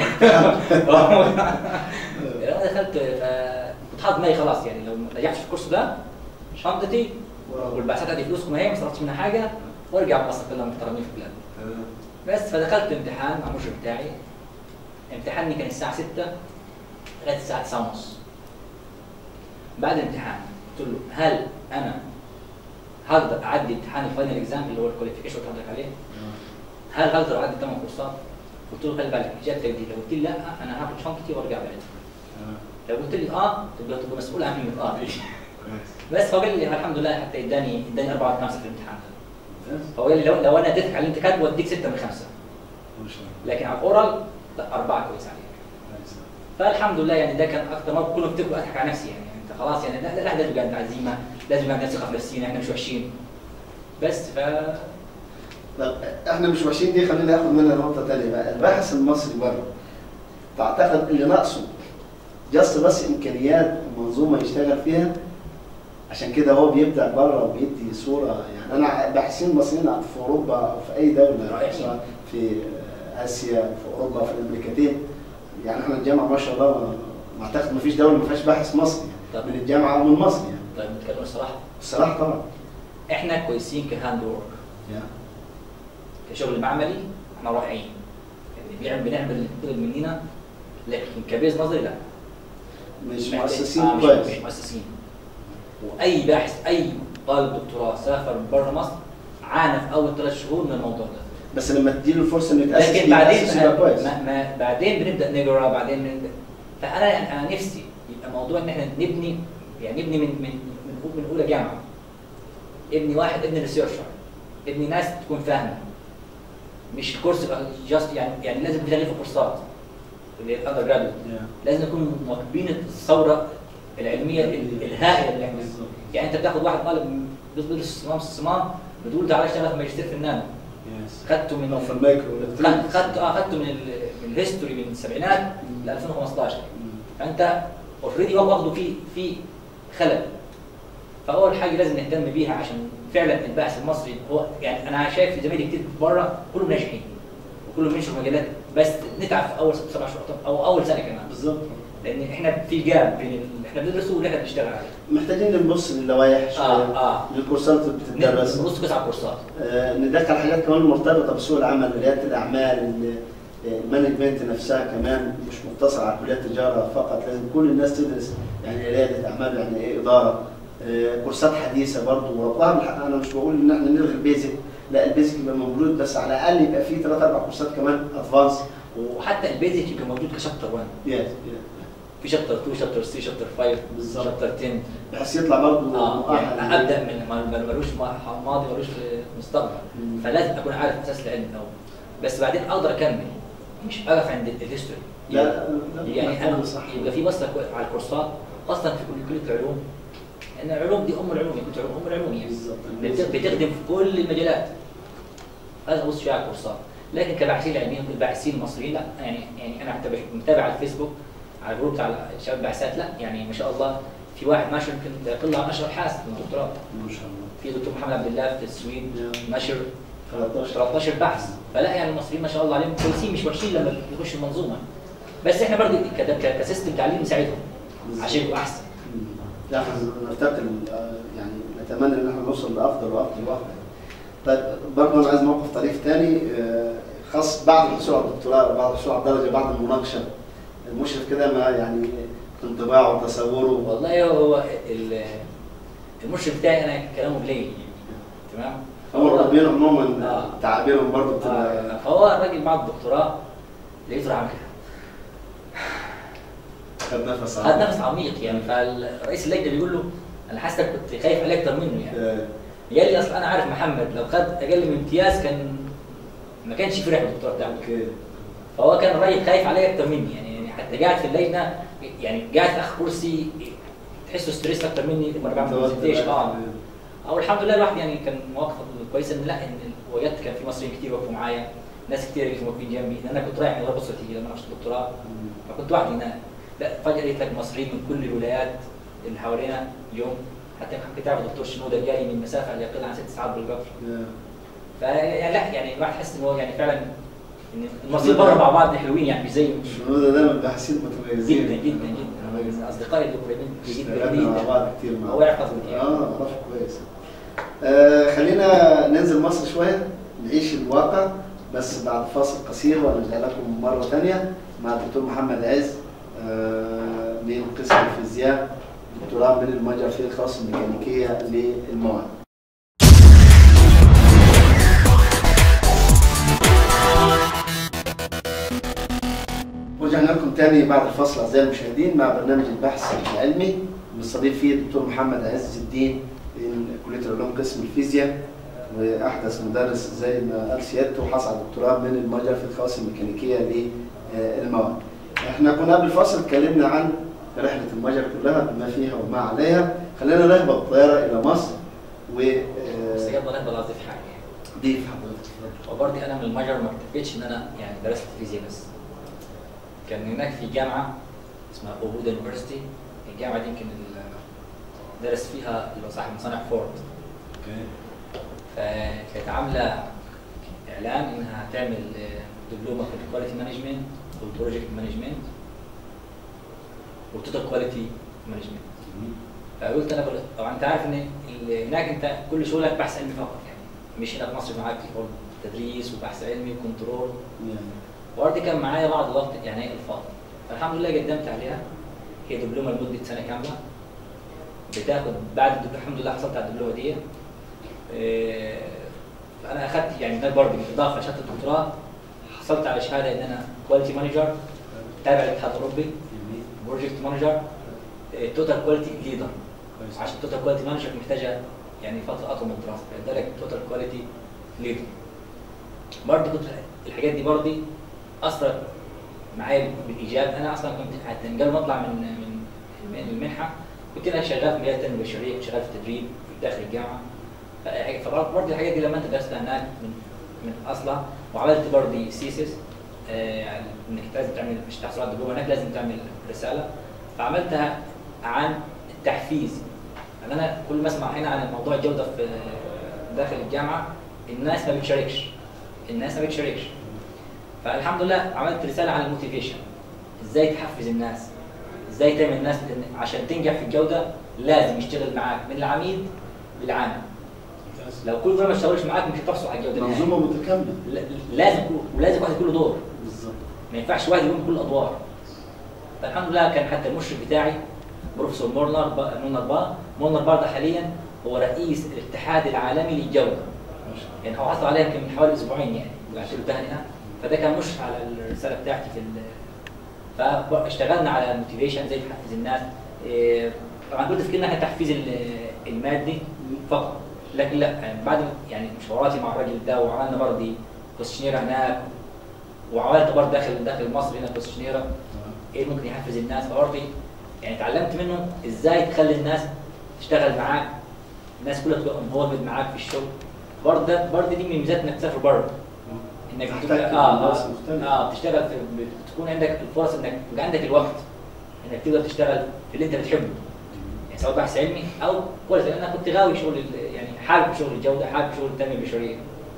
انا دخلت كنت حاطط دماغي خلاص يعني لو ما نجحتش في الكورس ده شنطتي والبعثات ادي فلوسكم اهي ما صرفتش منها حاجه وارجع مصر كلها محترمين في البلاد. بس فدخلت امتحان مع المشرف بتاعي، امتحاني كان الساعه 6 لغايه الساعه 9:30. بعد الامتحان قلت له هل انا هقدر اعدي امتحان الفاينل اكزام اللي هو الكواليفيكيشن اللي حضرتك عليه؟ هل هقدر اعدي 8 كورسات؟ قلت له خلي بالك اجابتك دي لو قلت لي لا انا هاخد شنطتي وارجع بعد. لو قلت لي تبقى مسؤول عن كلمه دي. بس هو قال لي الحمد لله حتى اداني 4 5 في الامتحان. هو قال لي لو انا اديتك على اللي انت كاتبه اديك 6 من 5. لكن على الاورال لا 4 كويس عليك. فالحمد لله يعني ده كان اكثر موقف كله كنت اضحك على نفسي يعني انت خلاص يعني لا لازم يبقى عندنا عزيمه، لازم يبقى عندنا ثقه في نفسينا، احنا مش وحشين. بس طب احنا مش وحشين دي خلينا ناخد منها نقطه ثانيه بقى. الباحث المصري بره تعتقد اللي ناقصه بس امكانيات منظومه يشتغل فيها؟ عشان كده هو بيبدع بره وبيدي صوره يعني. انا باحثين مصريين في اوروبا او في اي دوله سواء في اسيا في اوروبا في الامريكتين يعني. احنا الجامعه ما شاء الله ما اعتقد ما فيش دوله ما فيهاش باحث مصري يعني. من الجامعه ومن مصر يعني. طيب نتكلم الصراحه؟ الصراحه طبعا احنا كويسين كهاند وورك كشغل معملي احنا رائعين يعني بنعمل اللي بيطلب مننا، لكن كبيز نظري لا مش مؤسسين كويس. مش مؤسسين. واي باحث اي طالب دكتوراه سافر بره مصر عانى في اول 3 شهور من الموضوع ده. بس لما تديله الفرصه انه يتاسس لكن بعدين كويس بعدين بنبدا نقرا بعدين فانا نفسي يبقى موضوع ان احنا نبني يعني نبني من اولى جامعه. ابني واحد ابني ريسيرشر، ابني ناس تكون فاهمه، مش الكورس يبقى جاست يعني لازم تلاقي في كورسات اللي هي الاندر جرادويت لازم نكون مواكبين الثوره العلميه الهائله اللي احنا يعني. انت بتاخد واحد طالب بيدرس صمام بتقول تعالى اشتغل في ماجستير في النانو. خدته من في المايكرو خدته من الهيستوري من السبعينات ل 2015. فانت اوريدي واخده في خلل. فاول حاجه لازم نهتم بيها عشان فعلا الباحث المصري هو يعني انا شايف زمايلي كتير بره كلهم ناجحين وكلهم بينشروا مجالات، بس نتعب في اول 7 شهور او اول سنه كمان بالظبط. لان احنا في جاب بين اللي احنا بندرسه واللي احنا بنشتغل عليه. محتاجين نبص للوائح شويه للكورسات اللي بتدرس، نبص كويس على الكورسات، ندخل حاجات كمان مرتبطه بسوق العمل، رياده الاعمال، المانجمنت نفسها كمان مش مقتصر على كليات التجاره فقط، لازم كل الناس تدرس يعني رياده اعمال يعني ايه اداره، كورسات حديثه برضه. انا مش بقول ان احنا نلغي البيزك، لا البيزك يبقى موجود بس على الاقل يبقى فيه 3 4 كورسات كمان ادفانس، وحتى البيزك يبقى موجود كشابتر 1 في شابتر 2 شابتر 3 شابتر 5 بالظبط شابتر 10 بحيث يطلع برضه يعني ابدا من ملوش ماضي ملوش مستقبل. فلازم اكون عارف اساس العلم الاول بس بعدين اقدر اكمل مش اقف عند الهيستوري. لا يعني انا يبقى في بصه على الكورسات اصلا في كليه العلوم، ان العلوم دي ام العلوم، كليه العلوم ام العلوم يعني بتخدم في كل المجالات. لازم ابص فيها على الكورسات. لكن كباحثين علميين الباحثين المصريين لا يعني انا حتى متابع على الفيسبوك على الجروب بتاع الشباب البعثات، لا يعني ما شاء الله في واحد ناشر يمكن يقل عن 10 ابحاث من الدكتوراه. ما شاء الله. في دكتور محمد عبد الله في السويد نشر 13 بحث. فلا يعني المصريين ما شاء الله عليهم كويسين مش وحشين لما يخشوا المنظومه. بس احنا برضه كسيستم تعليم نساعدهم عشان يبقوا احسن. لا احنا نفتقد يعني نتمنى ان احنا نوصل لافضل وافضل وافضل. طيب برضه انا عايز موقف طريف ثاني خاص بعد الحصول على الدكتوراه، بعد الحصول على الدرجه، بعد المناقشه، المشرف كده ما يعني انطباعه وتصوره. والله هو المشرف بتاعي انا كلامه قليل تمام. هو الربيين عموما تعابيرهم برضه بتبقى فهو الراجل بعد الدكتوراه لقيته عامل كده خد نفس خد نفس عميق يعني. فالرئيس اللجنه بيقول له انا حاسسك كنت خايف عليه اكتر منه يعني. قال لي اصل انا عارف محمد لو خد اقل من امتياز كان ما كانش فرح بالدكتور بتاعه. فهو كان الراجل خايف عليه اكتر مني يعني حتى قاعد في اللجنه يعني قاعد في اخر كرسي تحسه ستريس اكتر مني لما بعمل برزنتيشن. او الحمد لله الواحد يعني كان مواقف كويسه ان لا ان وجدت كان في مصريين كتير وقفوا معايا، ناس كتير كانوا واقفين جنبي، لان انا كنت رايح من غير اسرتي لما اخذت الدكتوراه فكنت وحدي هناك. لا فجاه لقيت لك مصريين من كل الولايات اللي حوالينا اليوم، حتى كنت تعرف الدكتور شنوده جاي من مسافه لا يقل عن 6 ساعات بالقطر. فيعني لا يعني الواحد حس ان هو يعني فعلا ان المصريين بره مع بعض حلوين يعني مش زي شنوده ده من الباحثين متميزين جدا جدا جدا من اصدقائي اللي قريبين جدا مع بعض كتير مع هو يحفظ يعني. عرف كويس. خلينا ننزل مصر شويه نعيش الواقع بس بعد فاصل قصير ونرجع لكم مره ثانيه مع الدكتور محمد عز من قسم الفيزياء، دكتوراه من المجر في الخاص الميكانيكيه للمواد. ورجعنا لكم تاني بعد الفصل اعزائي المشاهدين مع برنامج البحث العلمي، بنستضيف فيه الدكتور محمد عز الدين من كليه العلوم قسم الفيزياء، واحدث مدرس زي ما قال سيادته وحصل على الدكتوراه من المجر في الخواص الميكانيكيه للمواد. احنا كنا قبل الفصل اتكلمنا عن رحله المجر كلها بما فيها وما عليها، خلينا نهبط الطياره الى مصر و بس قبل ما نهبط اضيف حاجه. ضيف حضرتك. وبرضه انا من المجر ما اكتفيتش ان انا يعني درست فيزياء بس. كان هناك في جامعه اسمها اوهودا يونيفرستي، الجامعه دي يمكن درس فيها اللي صاحب مصنع فورد. فكانت عامله اعلان انها تعمل دبلومه في الكواليتي مانجمنت والبروجكت مانجمنت والتوتال كواليتي مانجمنت. فقلت انا طبعا انت عارف ان هناك انت كل شغلك بحث علمي فقط يعني، مش هنا في مصر معاك تدريس وبحث علمي وكنترول. وبرضه كان معايا بعض الوقت يعني الفاضي، فالحمد لله قدمت عليها. هي دبلومه لمده سنه كامله بتاخد بعد الدبلومه. الحمد لله حصلت على الدبلومه دي. فانا اخذت يعني ده برضه بالاضافه لشهاده الدكتوراه حصلت على شهاده ان انا كواليتي مانجر تابع للاتحاد الاوروبي، بروجكت مانجر، توتال كواليتي ليدر. عشان توتال كواليتي مانجر محتاجه يعني فتره اطول من الدراسه، فلذلك توتال كواليتي ليدر. برضه كنت الحاجات دي برضه اثرت معايا بالايجاب. انا اصلا كنت قبل ما اطلع من المنحه كنت انا شغال في مجال التنميه البشريه، كنت شغال في التدريب في داخل الجامعه. فبرضه الحاجات دي لما انت درستها هناك من اصلها، وعملت برضه سيسس يعني انك لازم تعمل مش تحصل على الدبلومه هناك لازم تعمل رساله، فعملتها عن التحفيز. يعني انا كل ما اسمع هنا عن موضوع الجوده في داخل الجامعه الناس ما بتشاركش. فالحمد لله عملت رساله عن الموتيفيشن، ازاي تحفز الناس، ازاي تعمل الناس عشان تنجح في الجوده لازم يشتغل معاك من العميد للعامل. لو كل دول ما اشتغلوش معاك مش هتحصل على الجوده. منظومه متكامله. ولازم واحد يكون له دور. بالظبط. ما ينفعش واحد يقوم بكل الادوار. فالحمد لله كان حتى المشرف بتاعي بروفيسور مورنر بار ده حاليا هو رئيس الاتحاد العالمي للجوده. يعني هو حصل عليها يمكن من حوالي اسبوعين يعني بعتله تهنئه. فده كان مشرف على الرساله بتاعتي في فاشتغلنا على الموتيفيشن زي تحفيز الناس. طبعا كنت فكرنا احنا التحفيز المادي فقط، لكن لا يعني بعد يعني مشاوراتي مع الراجل ده وعملنا برضه كوستشنيره هناك، وعملت برضه داخل مصر هنا كوستشنيره ايه ممكن يحفز الناس. فبرضه يعني اتعلمت منهم ازاي تخلي الناس تشتغل معاك، الناس كلها تبقى انفولد معاك في الشغل. برضه دي من ميزات انك تسافر بره، انك بتشتغل تكون عندك الفرص انك يبقى عندك الوقت انك تقدر تشتغل في اللي انت بتحبه، يعني سواء بحث علمي او كويس. لان انا كنت غاوي شغل يعني حابب شغل الجوده، حابب شغل التنميه البشريه.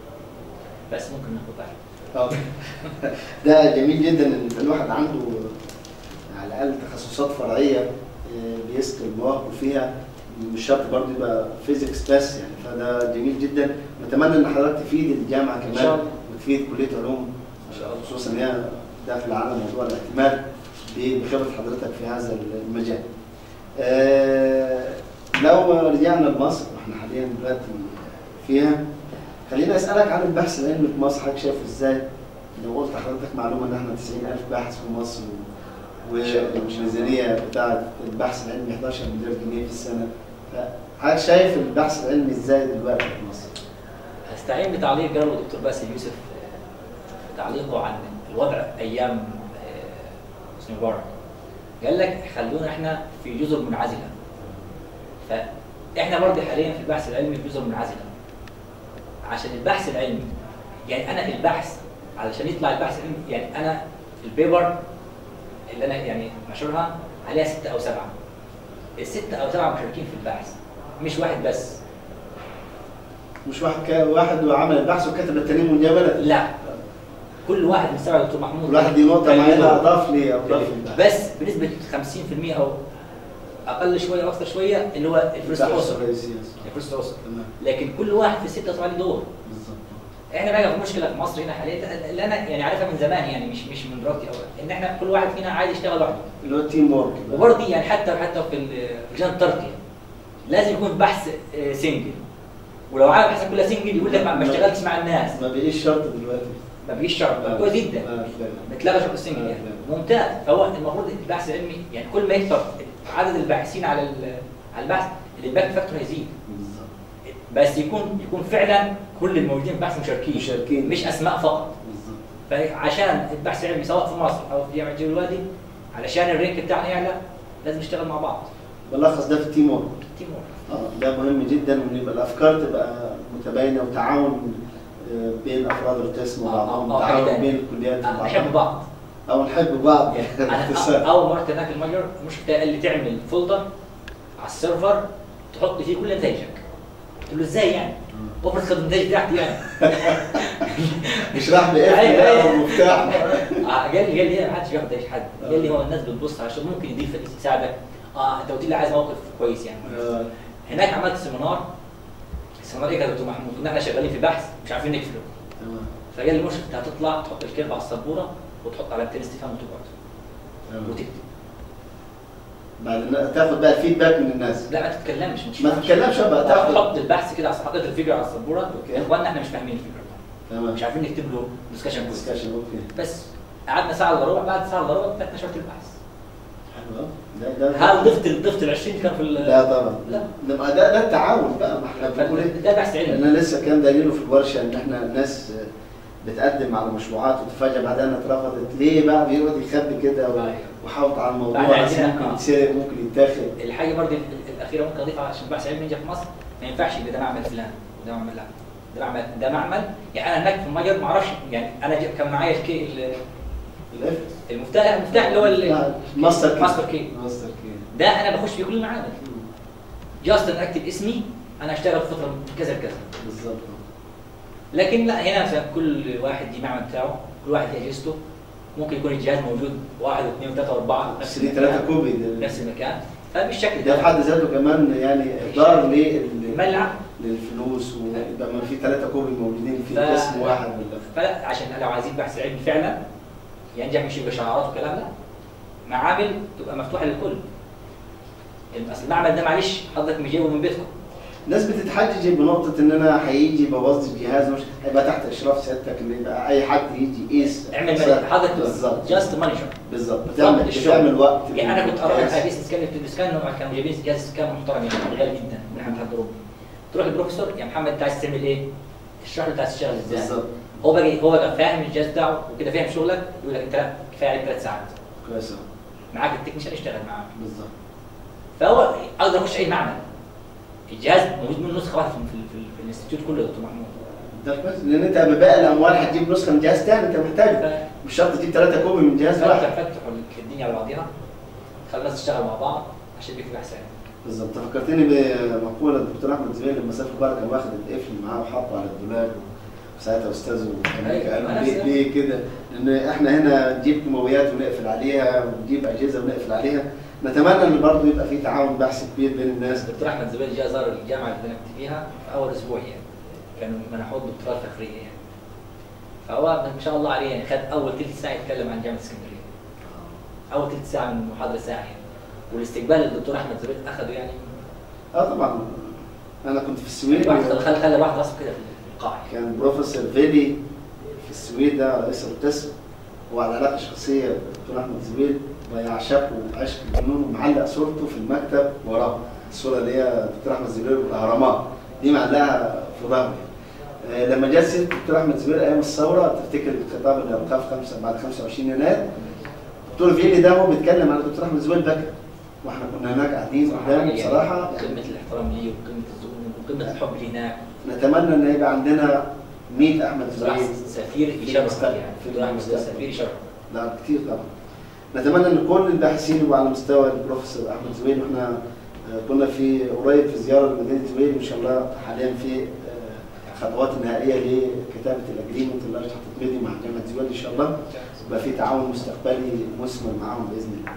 بس ممكن ناخد ده جميل جدا ان الواحد عنده على الاقل تخصصات فرعيه بيسكر مواهبه فيها، مش شرط برضه يبقى فيزيكس بس يعني. فده جميل جدا، نتمنى ان حضرتك تفيد الجامعه كمان وتفيد كليه علوم خصوصا ان هي داخل على موضوع الاعتماد بخبره حضرتك في هذا المجال. لو رجعنا لمصر واحنا حاليا دلوقتي فيها، خليني اسالك عن البحث العلمي في مصر، حضرتك شايفه ازاي؟ لو قلت لحضرتك معلومه ان احنا 90,000 باحث في مصر والميزانيه بتاعه البحث العلمي 11 مليار جنيه في السنه. فحضرتك شايف البحث العلمي ازاي دلوقتي في مصر؟ هستعين بتعليق قاله الدكتور باسل يوسف في تعليقه عن الوضع ايام حسني مبارك. قال لك خلونا احنا في جزر منعزله. فاحنا برضه حاليا في البحث العلمي في جزر منعزله. عشان البحث العلمي يعني انا البحث علشان يطلع البحث العلمي يعني انا البيبر اللي انا يعني نشرها عليها 6 أو 7. ال6 أو 7 مشاركين في البحث مش واحد بس. مش واحد وعمل البحث وكتب التانيين مجامله؟ لا، كل واحد من 7 دكتور محمود كل واحد دي نقطه معينه اضاف لي بس بنسبه 50% او اقل شويه او اكثر شويه اللي هو الفيرست اوسر. الفيرست اوسر. لكن كل واحد في السته طبعا له دور. بالظبط. احنا بقى في مشكله في مصر هنا حاليا اللي انا يعني عارفها من زمان يعني مش من دلوقتي اول، ان احنا كل واحد فينا عايز يشتغل لوحده. اللي هو تيم وورك. وبرضه يعني حتى في لجان الترقيه لازم يكون بحث سنجل. ولو عامل بحث كلها سنجل يقول لك ما اشتغلتش مع الناس. ما بقيش شرط دلوقتي. ما بيجيش شرط كويس جدا. بتلغى شرط السنجل يعني ممتاز. فهو المفروض البحث العلمي يعني كل ما يكثر عدد الباحثين على البحث الامباكت فاكتور هيزيد. بس يكون فعلا كل الموجودين في البحث مشاركين مش اسماء فقط. بالظبط. فعشان البحث العلمي سواء في مصر او في جامعه جبل الوادي علشان الرينك بتاعنا يعلى لازم نشتغل مع بعض. بلخص ده في التيم وورك. التيم وورك. ده مهم جدا، وان يبقى الافكار تبقى متباينه وتعاون بين افراد القسم وبعضهم، تعاون بين الكليات وبعضها. نحب بعض. او نحب بعض. انا اول ما رحت هناك المجر مشكله قال لي تعمل فولدر على السيرفر تحط فيه كل نتائجك. قلت له ازاي يعني؟ افرض خد النتائج بتاعتي يعني. اشرح لي ايه المفتاح. قال لي ما حدش بياخد نتائج حد. قال لي هو الناس بتبص عشان ممكن يضيف يساعدك. انت قلت لي عايز موقف كويس يعني. هناك عملت سيمينار ايه يا دكتور محمود؟ كنا احنا شغالين في بحث مش عارفين نقفله. فقال لي المشرف انت هتطلع تحط الكيرف على السبوره وتحط على بتين استفهام وتقعد وتكتب. بعد تاخد بقى الفيدباك من الناس. لا ما تتكلمش ما تتكلمش بقى تاخد. تحط البحث كده حطيت الفيجر على السبوره. يا اخوانا احنا مش فاهمين الفيجر تمام. مش عارفين نكتب له ديسكشن اوكي. بس قعدنا ساعه الا ربع، بعد ساعه الا ربع كنت نشرت البحث. حلو. ده هل ضفت ال 20 كان في لا طبعا. لا ده التعاون بقى. ما احنا بنقول ده بحث علمي. انا لسه كان دليله في الورشه ان احنا الناس بتقدم على مشروعات وتفاجئ بعدها انها اترفضت. ليه بقى بيقعد يخبي كده وحاوط على الموضوع ممكن يتسرق ممكن يتاخد. الحاجه برضه الاخيره ممكن اضيفها عشان البحث العلمي ينجح في مصر ما ينفعش يبقى ده معمل فلان وده معمل لا ده معمل يعني. انا هناك في المجر ما اعرفش يعني انا كان معايا المفتاح اللي هو ماستر كي ده انا بخش في كل المعامل جاست انا اكتب اسمي انا اشتغل فتره كذا لكذا بالظبط. لكن لا هنا كل واحد دي معمل بتاعه كل واحد اجهزته ممكن يكون الجهاز موجود 1 و2 و3 و4 نفس 3 كوبي نفس المكان فبالشكل ده في حد ذاته كمان يعني اهدار ملعب للفلوس ويبقى ما في 3 كوبي موجودين في قسم واحد فلا عشان لو عايزين بحث علمي فعلا ينجح مش يبقى شعارات وكلام لا معامل تبقى مفتوحه للكل. اصل المعمل ده معلش حضرتك مش جايبه من بيتكم. الناس بتتحجج بنقطه ان انا هيجي يبوظ الجهاز مش هيبقى تحت اشراف سيادتك ان يبقى اي حد يجي يقيس اعمل حضرتك بالظبط جاست مانجر بالظبط بتعمل وقت. يعني انا كنت اروح حديث سكان كانوا جايبين جهاز سكان محترم يعني غالي جدا من عند حد اوروبي. تروح للبروفيسور يا محمد انت عايز تعمل ايه؟ اشرح له انت عايز تشتغل ازاي بالظبط. هو بقى فاهم الجهاز بتاعه وكده فاهم شغلك يقول لك انت كفايه عليك 3 ساعات كويس معاك التكنيشن اشتغل معاك بالظبط. فهو اقدر اخش اي معمل الجهاز موجود منه نسخه واحده في الانستيتيوت كله يا دكتور محمود. ده كويس لان انت بباقي الاموال هتجيب نسخه من جهاز ثاني انت محتاج مش شرط تجيب 3 كوبي من جهاز واحد. فتحوا الدنيا على بعضيها خلي الناس تشتغل مع بعض عشان يبقى في بحث علمي. بالظبط. فكرتني بمقوله الدكتور احمد زويل لما سافر بره كان واخد القفل معاه وحطه على الدولاب وساعتها استاذه قال ليه كده؟ لان احنا هنا نجيب كيماويات ونقفل عليها ونجيب اجهزه ونقفل عليها. نتمنى ان برضه يبقى في تعاون بحث كبير بين الناس. الدكتور احمد زويل جاء زار الجامعه اللي انا كنت فيها في اول اسبوع يعني كانوا منحوه الدكتوراه الفخريه يعني. فهو ما شاء الله عليه يعني خد اول ثلث ساعه يتكلم عن جامعه اسكندريه. اول ثلث ساعه من المحاضره ساعه يعني. والاستقبال الدكتور احمد زويل اخذه يعني طبعا انا كنت في السويد خلى واحد راسه كده في القاعه كان بروفيسور فيلي في السويد ده رئيس القسم وعلى علاقه شخصيه بالدكتور احمد زويل ويعشقه عشق الجنون، ومعلق صورته في المكتب وراه، الصوره اللي هي الدكتور احمد زويل بالاهرامات دي معلقها في ظهري. لما جت سيره الدكتور احمد زويل ايام الثوره، تفتكر خطاب الاوقاف بعد 25 يناير، الدكتور فيلي ده هو بيتكلم عن الدكتور احمد زويل بكى، واحنا كنا هناك قاعدين قدام بصراحه قمه الاحترام ليه وقمه الذوق وقمه الحب ليه هناك. نتمنى ان يبقى عندنا 100 احمد زويل سفير يشرف يعني في المستقبل، سفير يشرف. لا كتير طبعا. نتمنى ان كل الباحثين يبقوا على مستوى البروفيسور احمد زويل، واحنا كنا في قريب في زياره لمدينه زويل، وان شاء الله حاليا في خطوات نهائيه لكتابه الاجريمنت اللي هتتمضي مع جامعه زويل ان شاء الله، يبقى في تعاون مستقبلي مثمر معاهم باذن الله.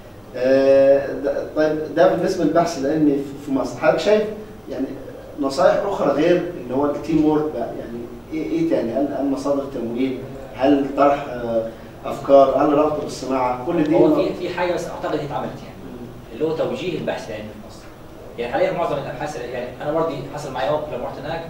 طيب ده بالنسبه للبحث العلمي في مصر، حضرتك شايف يعني نصائح اخرى غير اللي هو التيم وورك بقى، يعني ايه تاني؟ هل مصادر تمويل؟ هل طرح افكار؟ هل ربط بالصناعه؟ كل دي هو في حاجه بس اعتقد هي اتعملت يعني، اللي هو توجيه البحث العلمي في مصر. يعني حاليا معظم الابحاث، يعني انا برضه حصل معايا موقف لما رحت هناك،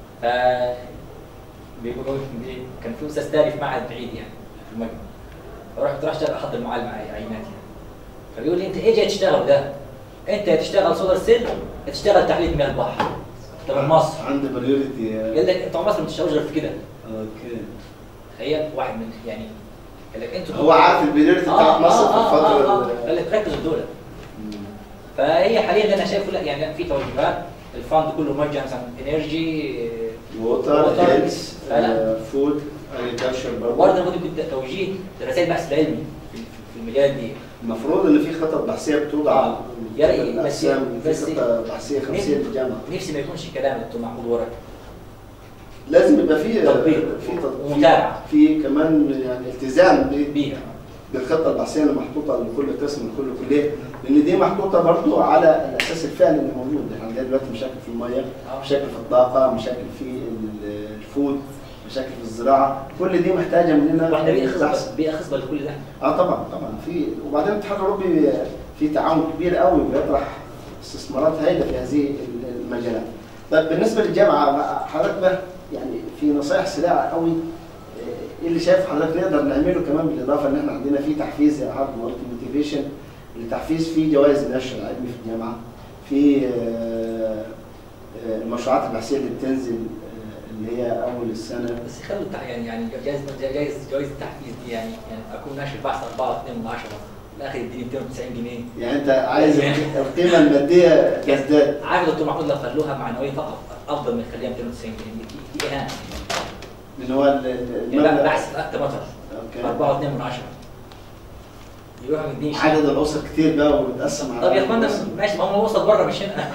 كان في استاذ تاني في معهد بعيد يعني في المجمع، فرحت اشتغل احضر معاه عينات يعني، فبيقول لي انت ايه جاي تشتغل ده؟ انت هتشتغل سولار سيل، هتشتغل تحليل مياه البحر تبع مصر. عندي بريورتي. قال لك انتوا مصر ما بتشتغلوش غير في كده. اوكي. تخيل واحد من يعني قال لك انتوا هو عارف البريورتي بتاعت مصر في الفتره قال لك ركزوا في دول. فهي حاليا اللي انا شايفه لا يعني في توجهات، الفند كله موجه مثلا انرجي، ووتر، هيلث، فود، اجريكلتشر، برضه المفروض يبدا توجيه رسائل البحث العلمي في المجالات دي. المفروض ان في خطط بحثيه بتوضع يا ريت بس في خطه بحثيه 50 للجامعه. نفسي ما يكونش كلام دكتور محمود ورق، لازم يبقى في تطبيق ومتابعه، في كمان يعني التزام بيها بالخطه البحثيه اللي محطوطه لكل قسم لكل كليه، لان دي محطوطه برضو على الاساس الفعلي اللي موجود. احنا عندنا دلوقتي مشاكل في الميه، مشاكل في الطاقه، مشاكل في الفود، مشاكل في الزراعه، كل دي محتاجه مننا. واحنا بيئه خصبه لكل ده. طبعا في، وبعدين الاتحاد الاوروبي في تعاون كبير قوي بيطرح استثمارات هائله في هذه المجالات. طيب بالنسبه للجامعه حضرتك بقى يعني في نصائح سريعه قوي، ايه اللي شايف حضرتك نقدر نعمله كمان بالاضافه ان احنا عندنا في تحفيز يا حضرتك مالتي موتيفيشن لتحفيز في جوائز النشر العلمي في الجامعه، في المشروعات البحثيه اللي بتنزل اللي هي اول السنه. بس يخلوا يعني جوائز التحفيز دي يعني اكون ناشر بحث 4.2 من 10 في الاخر يديني 290 جنيه. يعني انت عايز القيمه الماديه تزداد. عارف يا دكتور محمود لو خلوها معنويه فقط افضل من خليها 290 جنيه، دي اهانه. من هو المبلغ بحث في مطر 4.2 من 10 يروح يديني عدد الاسر كتير بقى وبتقسم على. طب يا اخوانا ماشي، ما هم وصل بره مش هنا.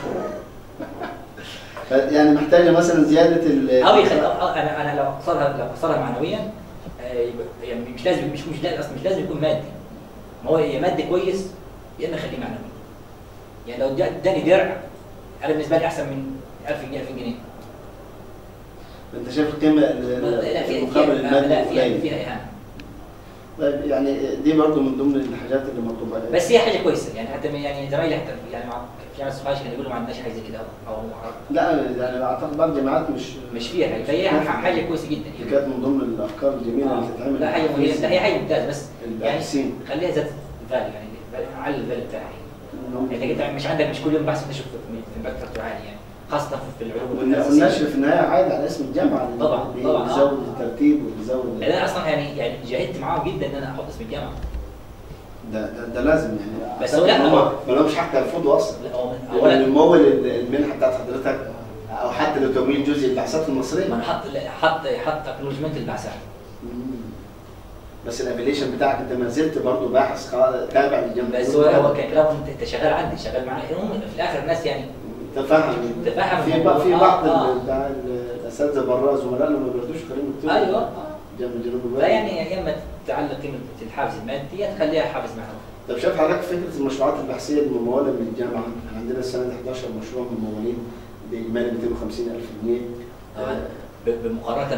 يعني محتاجه مثلا زياده او انا لو اقصرها معنويا، يعني مش لازم يكون مادي. ما هو يا مادي كويس يا اما خليه معنوي. يعني لو اداني درع انا بالنسبه لي احسن من 1000 جنيه 2000 جنيه. انت شايف القيمه المقابل المادي؟ لا فيها اهانه. طيب يعني دي برضه من ضمن الحاجات اللي مطلوبه. بس هي حاجه كويسه يعني، حتى يعني زمايلي حتى يعني مع في جامعه السوهاج كانوا يقولوا ما عندناش حاجه زي كده او لا يعني اعتقد بعض الجامعات مش فيها حاجه، فهي حاجه كويسه جدا. دي كانت من ضمن الافكار الجميله اللي بتتعمل. لا هي حاجه ممتازه، بس يعني خليها ذات فاليو، يعني على الفاليو بتاعها. يعني انت مش عندك مش كل يوم بحث تشوف في الباك فاكتور عالي يعني، خاصه في العلوم والنشر في النهايه عايد على اسم الجامعه. طبعا بيزود الترتيب وبيزود. انا اصلا يعني جاهدت معاهم جدا ان انا احط اسم الجامعه. ده لازم يعني. بس هو لا ما لهمش حق يرفضوا اصلا. لا هو الممول المنحه بتاعت حضرتك او حتى لو تمويل جزئي للبعثات المصريه. ما حط اكنولجمنت البعثات. بس الافيليشن بتاعك انت ما زلت برضه باحث تابع للجامعه. بس هو كان لو انت شغال عندي شغال معايا، في الاخر الناس يعني تفهم في بعض الاساتذه بره زملائنا ما بيردوش يكلموا كتير. ايوه جنوب البلد. يعني يا اما تعلق قيمه الحافز المادي يا تخليها حافز معنوي. طب شايف حضرتك فكره المشروعات البحثيه المموله من الجامعه؟ عندنا السنه دي 11 مشروع ممولين باجمالي 250,000 جنيه. بمقارنه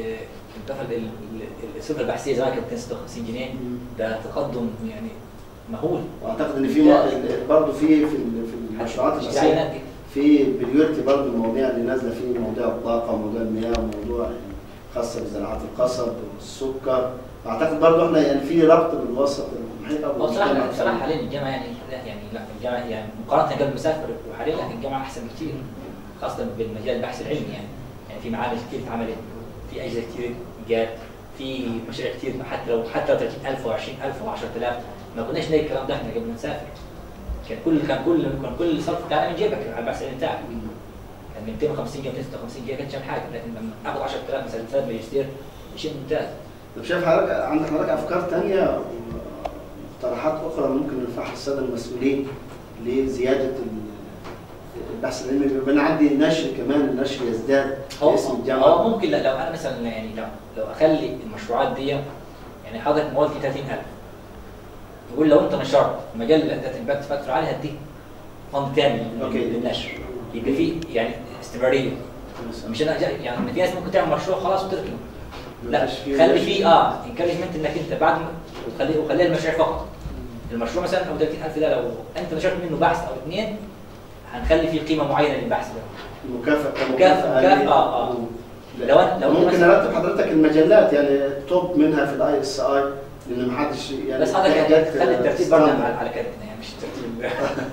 الصفر البحثيه زمان كانت 256 جنيه، ده تقدم يعني مهول. واعتقد ان في برضه في المشروعات البحثيه في بريورتي برضه المواضيع اللي نازله فيه، موضوع الطاقه وموضوع المياه وموضوع خاصه بزراعات القصب والسكر اعتقد برضه احنا يعني في ربط بالوسط المحيط او بصراحه بصراحه حاليا الجامعه يعني لا الجامعه يعني مقارنه قبل مسافر وحاليا لا الجامعه احسن بكثير، خاصه بالمجال البحث العلمي يعني في معامل كثير اتعملت، في اجهزه كثير جات، في مشاريع كثير، حتى لو 30000 و20000 و10000 ما كناش نلاقي الكلام ده احنا قبل ما نسافر. كان كل صرف بتاعنا من جيبك على البحث العلمي بتاعك. كان 250 جنيه 256 جنيه كانت تعمل حاجه، لكن لما اخذ 10000 مثلا ثلاث ماجستير شيء ممتاز. طب شايف حضرتك عندك افكار ثانيه ومقترحات اخرى ممكن ننفعها الساده المسؤولين لزياده البحث العلمي؟ بيبقى عندي نشر كمان، النشر يزداد باسم الجامعه. ممكن لا لو انا مثلا يعني لو اخلي المشروعات دي يعني حضرتك مواد في 30000 يقول لو انت نشرت مجال ذات امباكت فاكتور عالي هديك فند كامل للنشر، يبقى في يعني استمراريه. مش انا يعني في ناس ممكن تعمل مشروع خلاص وتركنه، لا خلي فيه انكرجمنت انك انت بعد ما وخليها المشاريع فقط. المشروع مثلا او 30000 ده لو انت نشرت منه بحث او اثنين هنخلي فيه قيمه معينه للبحث ده، مكافاه. لو ممكن ارتب حضرتك المجلات يعني توب منها في الاي اس اي، لان ما حدش يعني بس حضرتك خلي الترتيب برضه على كارتنا يعني مش الترتيب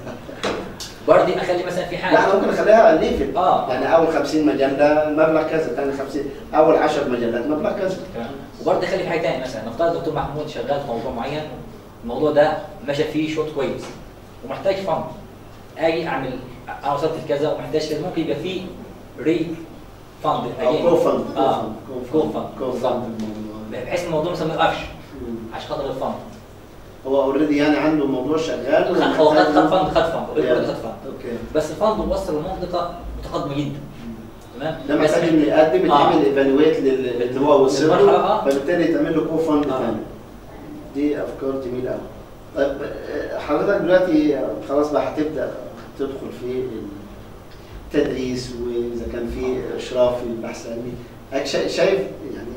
برضه اخلي مثلا في حاجه لا ممكن اخليها ليفل يعني اول 50 مجله مبلغ كذا، ثاني 50 اول 10 مجلات مبلغ كذا. وبرضه اخلي في حاجه ثانيه، مثلا نفترض دكتور محمود شغال في موضوع معين، الموضوع ده مشى فيه شوط كويس ومحتاج فند، اجي اعمل انا وصلت لكذا ومحتاج كذا، ممكن يبقى فيه ري فند او كو فند بالظبط، بحيث الموضوع مثلا ما يقفش عشان خاطر الفند. هو اوريدي يعني عنده موضوع شغال، هو خد فند اوكي، بس الفند وصل لمنطقه متقدمه جدا، تمام؟ ده محتاج انه يقدم يعمل ايفالويت اللي هو وصل له، فبالتالي تعمل له كو فند ثاني. دي افكار جميله قوي. طيب حضرتك دلوقتي خلاص بقى هتبدا تدخل في التدريس، واذا كان في اشراف في البحث العلمي، شايف يعني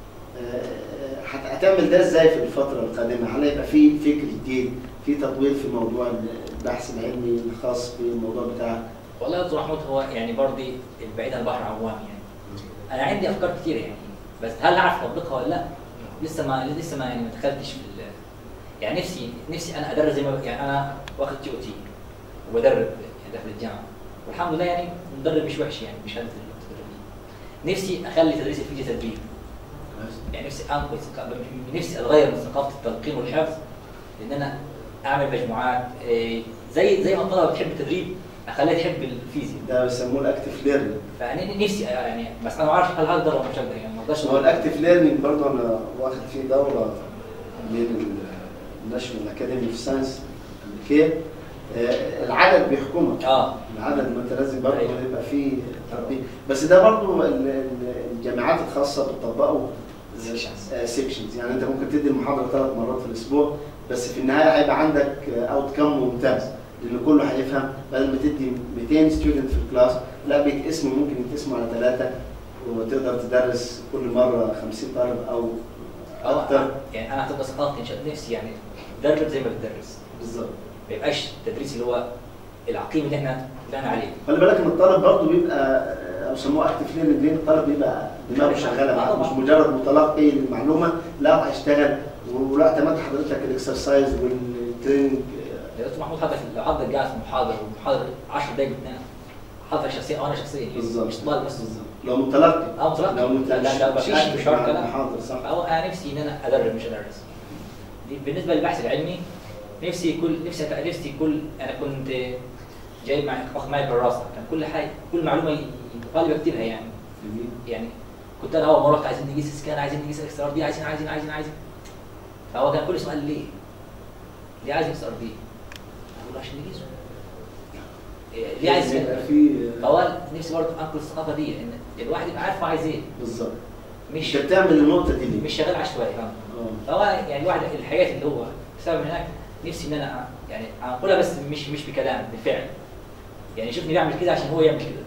هتعمل ده ازاي في الفتره القادمه؟ هل هيبقى في فكر جديد، في تطوير في موضوع البحث العلمي الخاص بالموضوع بتاعك؟ والله يا دكتور محمود هو يعني برضه البعيد عن البحر عوام يعني. انا عندي افكار كتير يعني، بس هل اعرف اطبقها ولا لا؟ لسه ما يعني ما دخلتش في يعني نفسي انا ادرس زي ما يعني انا واخد تي او تي وبدرب يعني داخل الجامعه، والحمد لله يعني مدرب مش وحش يعني مش هدف التدريب. نفسي اخلي تدريس الفيزياء تدريب، يعني نفسي اتغير من ثقافه التلقين والحفظ، لان انا اعمل مجموعات زي ما الطلبه بتحب التدريب اخليها تحب الفيزياء. ده بيسموه الاكتف ليرنينج. فانا نفسي يعني، بس انا ما اعرفش هل هقدر ولا مش هقدر يعني ما اقدرش. هو الاكتف ليرنينج برضه انا واخد فيه دوره من الناشونال اكاديمي في ساينس الامريكيه. العدد بيحكمك. العدد ما انت لازم برضه يبقى فيه تربيه، بس ده برضه الجامعات الخاصه بتطبقه سيكشنز، يعني انت ممكن تدي المحاضره 3 مرات في الاسبوع، بس في النهايه هيبقى عندك اوت كم ممتاز، لان كله هيفهم. بدل ما تدي 200 ستودنت في الكلاس، لا بيتقسموا، ممكن يتقسموا على 3 وتقدر تدرس كل مره 50 طالب او اكثر. يعني انا هتبقى ثقافتي نفسي يعني تدرب زي ما بتدرس بالظبط، ما يبقاش التدريس اللي هو العقيم اللي احنا طلعنا عليه. خلي بالك ان الطالب برضه بيبقى او سموه اكتف ليرنينج، الطالب بيبقى دماغه شغاله معاه، مش مجرد متلقي للمعلومه، لا هيشتغل. ولو اعتمدت حضرتك الاكسرسايز والتريننج. يا دكتور محمود حضرتك لو حضرتك قاعد في محاضره 10 دقائق بتنام، حضرتك شخصيا او انا شخصيا مش طالب بس بالظبط. لو متلقي متلقي لا مش شرط كلام. محاضر صح. انا نفسي ان انا ادرب مش ادرس. بالنسبه للبحث العلمي نفسي انا كنت جايب واخد معي كراسه، كان كل حاجه كل معلومه طالب يكتبها يعني كنت انا اول ما رحت عايزين نقيس سكان، عايزين نقيس اكس ار دي، عايزين فهو كان كل سؤال ليه عايز اكس ار دي؟ اقول له عشان نقيسه. ليه عايز كده؟ فهو نفسي برضه انقل الثقافه دي ان الواحد يبقى عارف هو عايز ايه بالظبط. مش بتعمل النقطه دي ليه؟ مش شغال عشوائي. فهو يعني الواحد الحاجات اللي هو بسبب هناك نفسي ان انا يعني انقلها، بس مش بكلام، بالفعل. يعني شوفني بعمل كده عشان هو يعمل كده.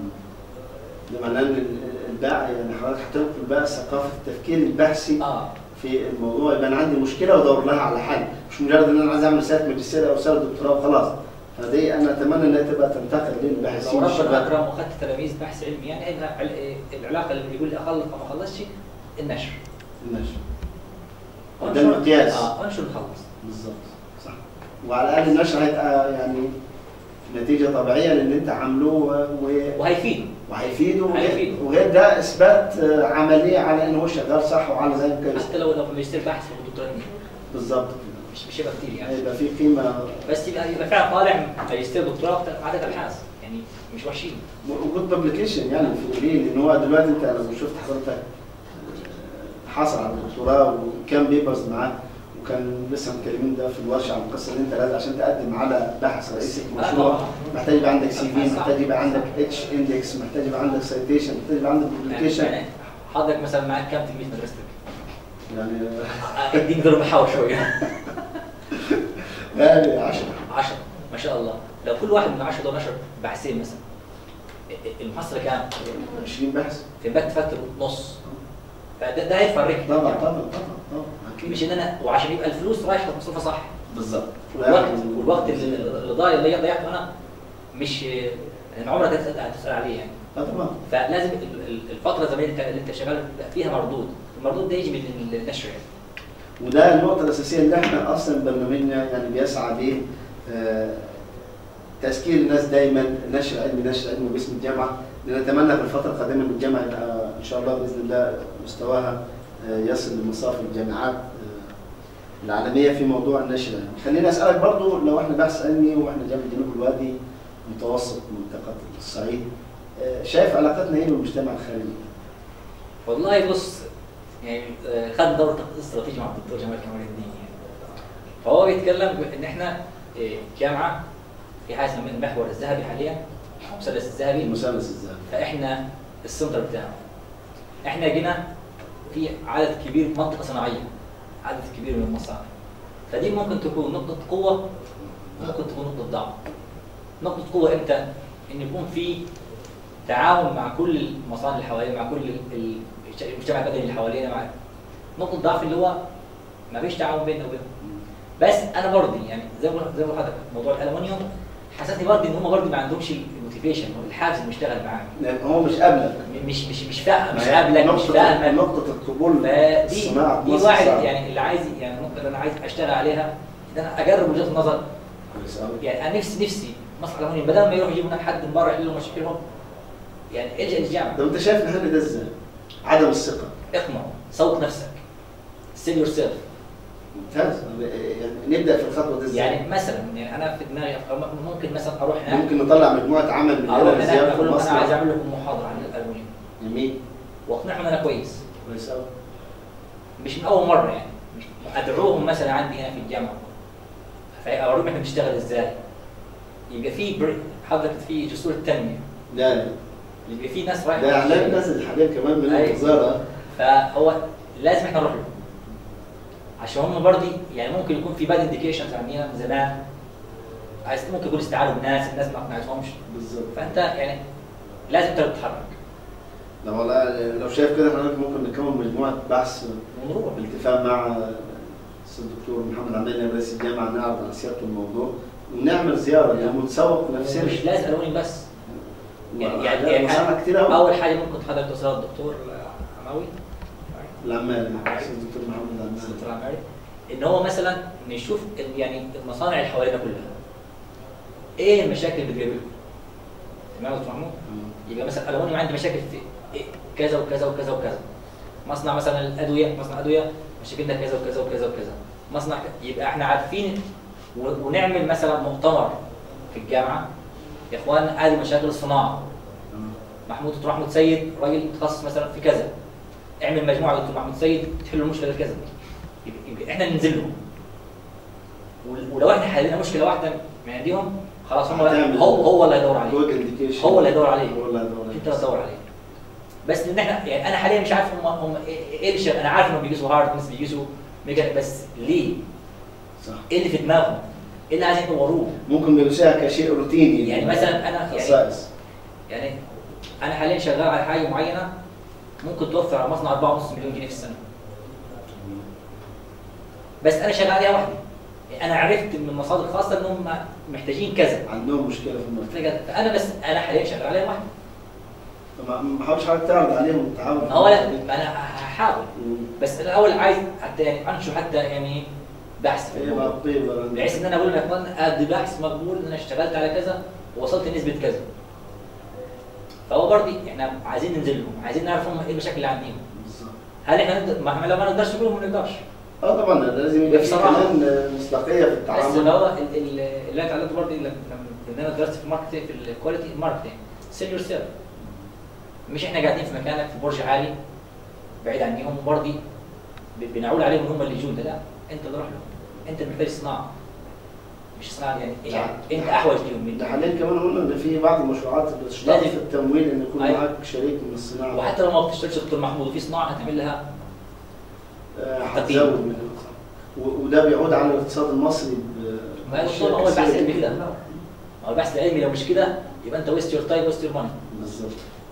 ده معناه ان يعني حضرتك هتنقل بقى ثقافه التفكير البحثي في الموضوع. يبقى انا عندي مشكله وادور لها على حل، مش مجرد ان انا عايز اعمل رساله ماجستير او رساله دكتوراه وخلاص. فدي انا اتمنى انها تبقى تنتقل للباحثين. لو ربنا اكرم واخدت تلاميذ بحث علمي يعني هيبقى العلاقه اللي بيقول لي اخلص او ما اخلصش النشر. ده المقياس. انشر نخلص. بالظبط صح. وعلى الاقل النشر هيبقى يعني نتيجه طبيعيه للي انت عاملوه وهيفيده وغير ده اثبات عمليه على ان هو شغال صح وعلى زي ما حتى لو في ماجستير بحث في الدكتوراه. بالظبط. مش هيبقى كتير يعني. هيبقى في قيمه، بس يبقى فعلا طالع ماجستير دكتوراه عدد ابحاث يعني مش وحشين. وجود ببليكيشن يعني في الايه، لان هو دلوقتي انت لو شفت حضرتك حصل على الدكتوراه وكان بيبرز معاه، وكان لسه متكلمين ده في الورشه عن القصه ان انت لازم عشان تقدم على بحث رئيسي في مشروع محتاج يبقى عندك سي في، محتاج يبقى عندك اتش اندكس، محتاج يبقى عندك سايتيشن، محتاج يبقى عندك ببليكيشن. يعني حضرتك مثلا معاك كام تلميذ مدرستك؟ يعني اديني ضرب محاور شويه. يعني 10 ما شاء الله. لو كل واحد من 10 دول نشر بحثين مثلا المحصله كام؟ 20 بحث في باك تفكر نص. فده هيفرق طبعا اكيد. مش ان انا وعشان يبقى الفلوس رايحه مصروفه صح بالظبط. والوقت اللي ضيعته انا مش يعني عمرك هتسال عليه يعني. طبعا. فلازم الفتره زمان اللي انت شغال فيها المردود ده يجي من النشر يعني. وده النقطه الاساسيه اللي احنا اصلا برنامجنا يعني بيسعى ب تذكير الناس دايما نشر علمي باسم الجامعه، لنتمنى في الفتره القادمه ان الجامعه يبقى ان شاء الله باذن الله مستواها يصل لمصاف الجامعات العالميه في موضوع النشر العلمي. خليني اسالك برضو، لو احنا بحث علمي واحنا جامعه جنوب الوادي متوسط منطقه الصعيد، شايف علاقتنا ايه بالمجتمع الخارجي؟ والله بص يعني خد دوره استراتيجي مع الدكتور جمال كمال الدين يعني. فهو بيتكلم ان احنا جامعه في حاجه اسمها المحور الذهبي حاليا، المثلث الذهبي. فاحنا السنتر بتاعه. احنا جينا في عدد كبير منطقه صناعيه، عدد كبير من المصانع. فدي ممكن تكون نقطه قوه، ممكن تكون نقطه ضعف. نقطه قوه امتى؟ ان يكون في تعاون مع كل المصانع اللي حوالينا، مع كل المجتمع المدني اللي حوالينا. مع نقطه ضعف اللي هو ما فيش تعاون بيننا وبينهم. بس انا برضه يعني زي ما حضرتك موضوع الالومنيوم حسسني برضه ان هم برضه ما عندهمش الموتيفيشن والحافز انه يشتغل معاك. لان هو مش قابلك، مش قابلك، مش فاهمك. نقطه القبول الصناعه دي واحد يعني اللي عايز يعني النقطه اللي انا عايز اشتغل عليها ان انا اجرب وجهه النظر. يعني انا نفسي مصنع الالومنيوم بدل ما يروح يجيبوا لنا حد من بره يحل لهم مشاكلهم، يعني الجا للجامعه. طب انت شايف نحل ده ازاي؟ عدم الثقه. اقنع، سوق نفسك، سيل يور سيلف. ممتاز. يعني نبدا في الخطوه دي ازاي؟ يعني مثلا يعني انا في دماغي ممكن مثلا اروح هناك، ممكن نطلع مجموعه عمل من اروح هناك اقول لهم انا عايز اعمل لكم محاضره عن الالومنيوم. جميل. واقنعهم ان انا كويس قوي. مش من اول مره يعني، مش ادعوهم مثلا عندي هنا في الجامعه فاوريهم احنا بنشتغل ازاي. يبقى في حضرتك في جسور التنميه. لا يبقى في ناس رايحه. ده اعلان نازل حاليا كمان من الوزاره. فهو لازم احنا نروح له عشان هم برضه يعني ممكن يكون في باد انديكيشنز عندنا من زمان، ممكن يكون استعاروا الناس ما اقنعتهمش. بالظبط. فانت يعني لازم تتحرك. لا والله لو شايف كده حضرتك ممكن نكون مجموعه بحث ونروح بالاتفاق مع الدكتور محمد عماد رئيس الجامعه، نعرض على سيادته الموضوع ونعمل زياره ونتسوق نفسنا. مش لازم الومنيوم بس. يعني كتير قوي. اول حاجه ممكن حضرتك توصلها الدكتور عماوي العماري، الدكتور محمد عماري. الدكتور عماري ان هو مثلا نشوف يعني المصانع اللي حوالينا كلها ايه المشاكل اللي بتقابلهم. تمام يا دكتور محمود؟ يبقى مثلا الالومنيوم عندي مشاكل في إيه؟ كذا وكذا وكذا وكذا. مصنع مثلا الادويه، مصنع ادويه مشاكلنا كذا وكذا وكذا وكذا. مصنع يبقى احنا عارفين ونعمل مثلا مؤتمر في الجامعه يا اخوان هذه مشاكل الصناعه. دكتور محمود سيد راجل متخصص مثلا في كذا، اعمل مجموعه دكتور محمود سيد تحل المشكله كذا. يبقى احنا ننزل لهم، ولو احنا حلينا مشكله واحده من عندهم خلاص هو اللي هيدور عليه. هو اللي هيدور عليه. انت اللي هتدور عليه. بس لان احنا يعني انا حاليا مش عارف هم ايه الشيء. انا عارف انهم بيقيسوا هارد، ناس بيقيسوا ميجا، بس ليه؟ صح. ايه اللي في دماغهم؟ ايه اللي عايزين يطوروه؟ ممكن بيقيسوها كشيء روتيني. يعني مثلا انا يعني انا حاليا شغال على حاجه معينه ممكن توفر على مصنع 4.5 مليون جنيه في السنه. بس انا شغال عليها وحدي. انا عرفت من مصادر خاصه انهم محتاجين كذا، عندهم مشكله في المنطقه، فانا بس انا حاليا شغال عليها وحدي. ما حاولش حضرتك تعرض عليهم التعاون. هو لا انا هحاول، بس الاول عايز حتى يعني انشر حتى يعني بحث في الموضوع، بحيث ان انا اقول لك ادي بحث مقبول ان انا اشتغلت على كذا ووصلت لنسبه كذا. فهو برضه احنا عايزين ننزل لهم، عايزين نعرف هم ايه المشاكل اللي عندهم. هل احنا لو ما نقدرش نقول ما نقدرش. طبعا لازم يبقى في كمان مصداقيه في التعامل. بس هو اللي انا اتعلمته برضه ان انا درست في الماركتنج في الكواليتي ماركتنج، سيل يور سيلف. مش احنا قاعدين في مكانك في برج عالي بعيد عنهم وبرضه بنعول عليهم هم اللي يجون، لا انت اللي روح لهم، انت محتاج صناعه مش صناعه يعني انت احوج ليهم منك. ده حاليا كمان قلنا ان في بعض المشروعات بتشتغل في التمويل ان يكون معاك شريك من الصناعه، وحتى لو ما بتشتغلش دكتور محمود وفي صناعه هتعمل لها هتزود منها، وده بيعود على الاقتصاد المصري. هو البحث العلمي كده، هو البحث العلمي لو مش كده يبقى انت ويست يور تايم ويست يور ماني. بالظبط.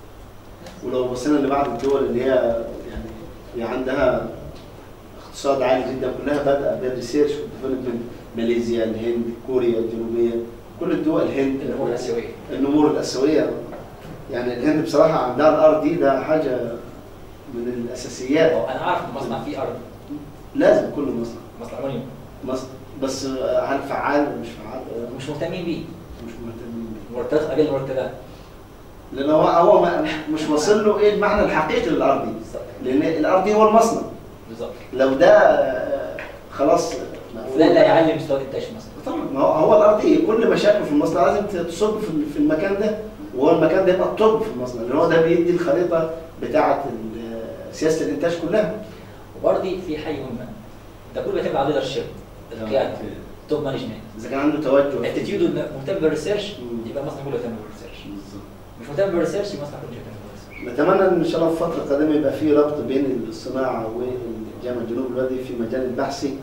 ولو بصينا لبعض الدول اللي هي يعني عندها اقتصاد عالي جدا كلها بادئه بالريسيرش والديفلوبمنت، ماليزيا، الهند، كوريا الجنوبيه، كل الدول، الهند، النمور الاسيويه. يعني الهند بصراحه عندها الارض دي، ده حاجه من الاساسيات. انا عارف المصنع فيه ارض، لازم كل مصنع ألمونيوم بس هل فعال ولا مش فعال؟ مش مهتمين بيه، مش مهتمين بيه، مرتبات اقل مرتبات، لان هو مش واصل له ايه المعنى الحقيقي للارض دي، لان الارض دي هو المصنع بالظبط. لو ده خلاص ده اللي هيعلم مستوى الانتاج في مصر. طبعا ما هو الارض دي كل مشاكله في المصنع لازم تصب في المكان ده، وهو المكان ده يبقى الطب في المصنع، لان هو ده بيدي الخريطه بتاعه سياسه الانتاج كلها. وبرضه في حاجه مهمه، ده كله بيعتمد على الليدرشيب، القياده، توب مانجمنت. اذا كان عنده توجه اتيتيودو مهتم بالريسيرش يبقى المصنع كله يهتم بالريسيرش، مش مهتم بالريسيرش يبقى المصنع كله يهتم بالريسيرش. نتمنى ان شاء الله في الفتره القادمه يبقى في ربط بين الصناعه والجامعه الجنوب الوادي في المجال البحثي،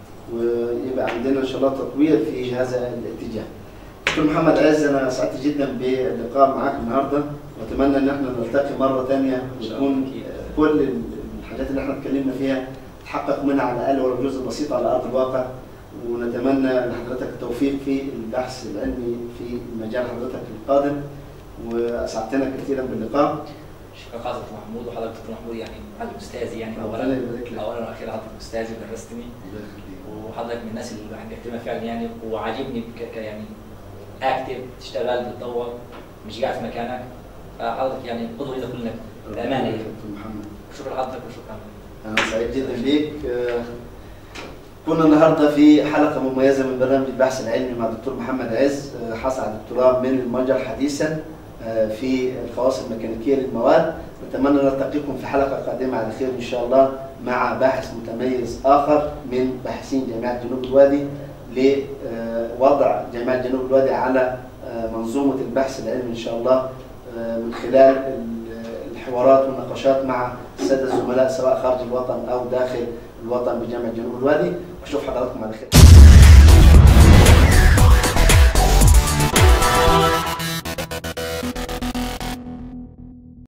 ويبقى عندنا ان شاء الله تطوير في هذا الاتجاه. دكتور محمد عز، انا سعدت جدا باللقاء معك النهارده، واتمنى ان احنا نلتقي مره ثانيه ويكون كل الحاجات اللي احنا اتكلمنا فيها تحقق منها على الاقل ولو جزء بسيط على ارض الواقع، ونتمنى لحضرتك التوفيق في البحث العلمي في مجال حضرتك القادم، واسعدتنا كثيرا باللقاء. شكرا خاصة دكتور محمود، وحضرتك دكتور محمود يعني استاذي، يعني اولا واخيرا حضرتك استاذي ودرستني، وحضرتك من الناس اللي الواحد بيحترمها فعلا يعني، وعاجبني يعني اكتف، تشتغل بتطور مش قاعد في مكانك، فحضرتك يعني قدوه لنا كلنا بامانه يعني. دكتور محمد شكرا لحضرتك وشكرا. انا سعيد جدا بيك. كنا النهارده في حلقه مميزه من برنامج البحث العلمي مع الدكتور محمد عز، حصل على الدكتوراه من المجر حديثا في الخواص الميكانيكيه للمواد. نتمنى نلتقيكم في حلقه قادمه على خير ان شاء الله مع باحث متميز اخر من باحثين جامعه جنوب الوادي لوضع جامعه جنوب الوادي على منظومه البحث العلمي ان شاء الله، من خلال الحوارات والنقاشات مع الساده الزملاء سواء خارج الوطن او داخل الوطن بجامعه جنوب الوادي. اشوف حضراتكم على خير.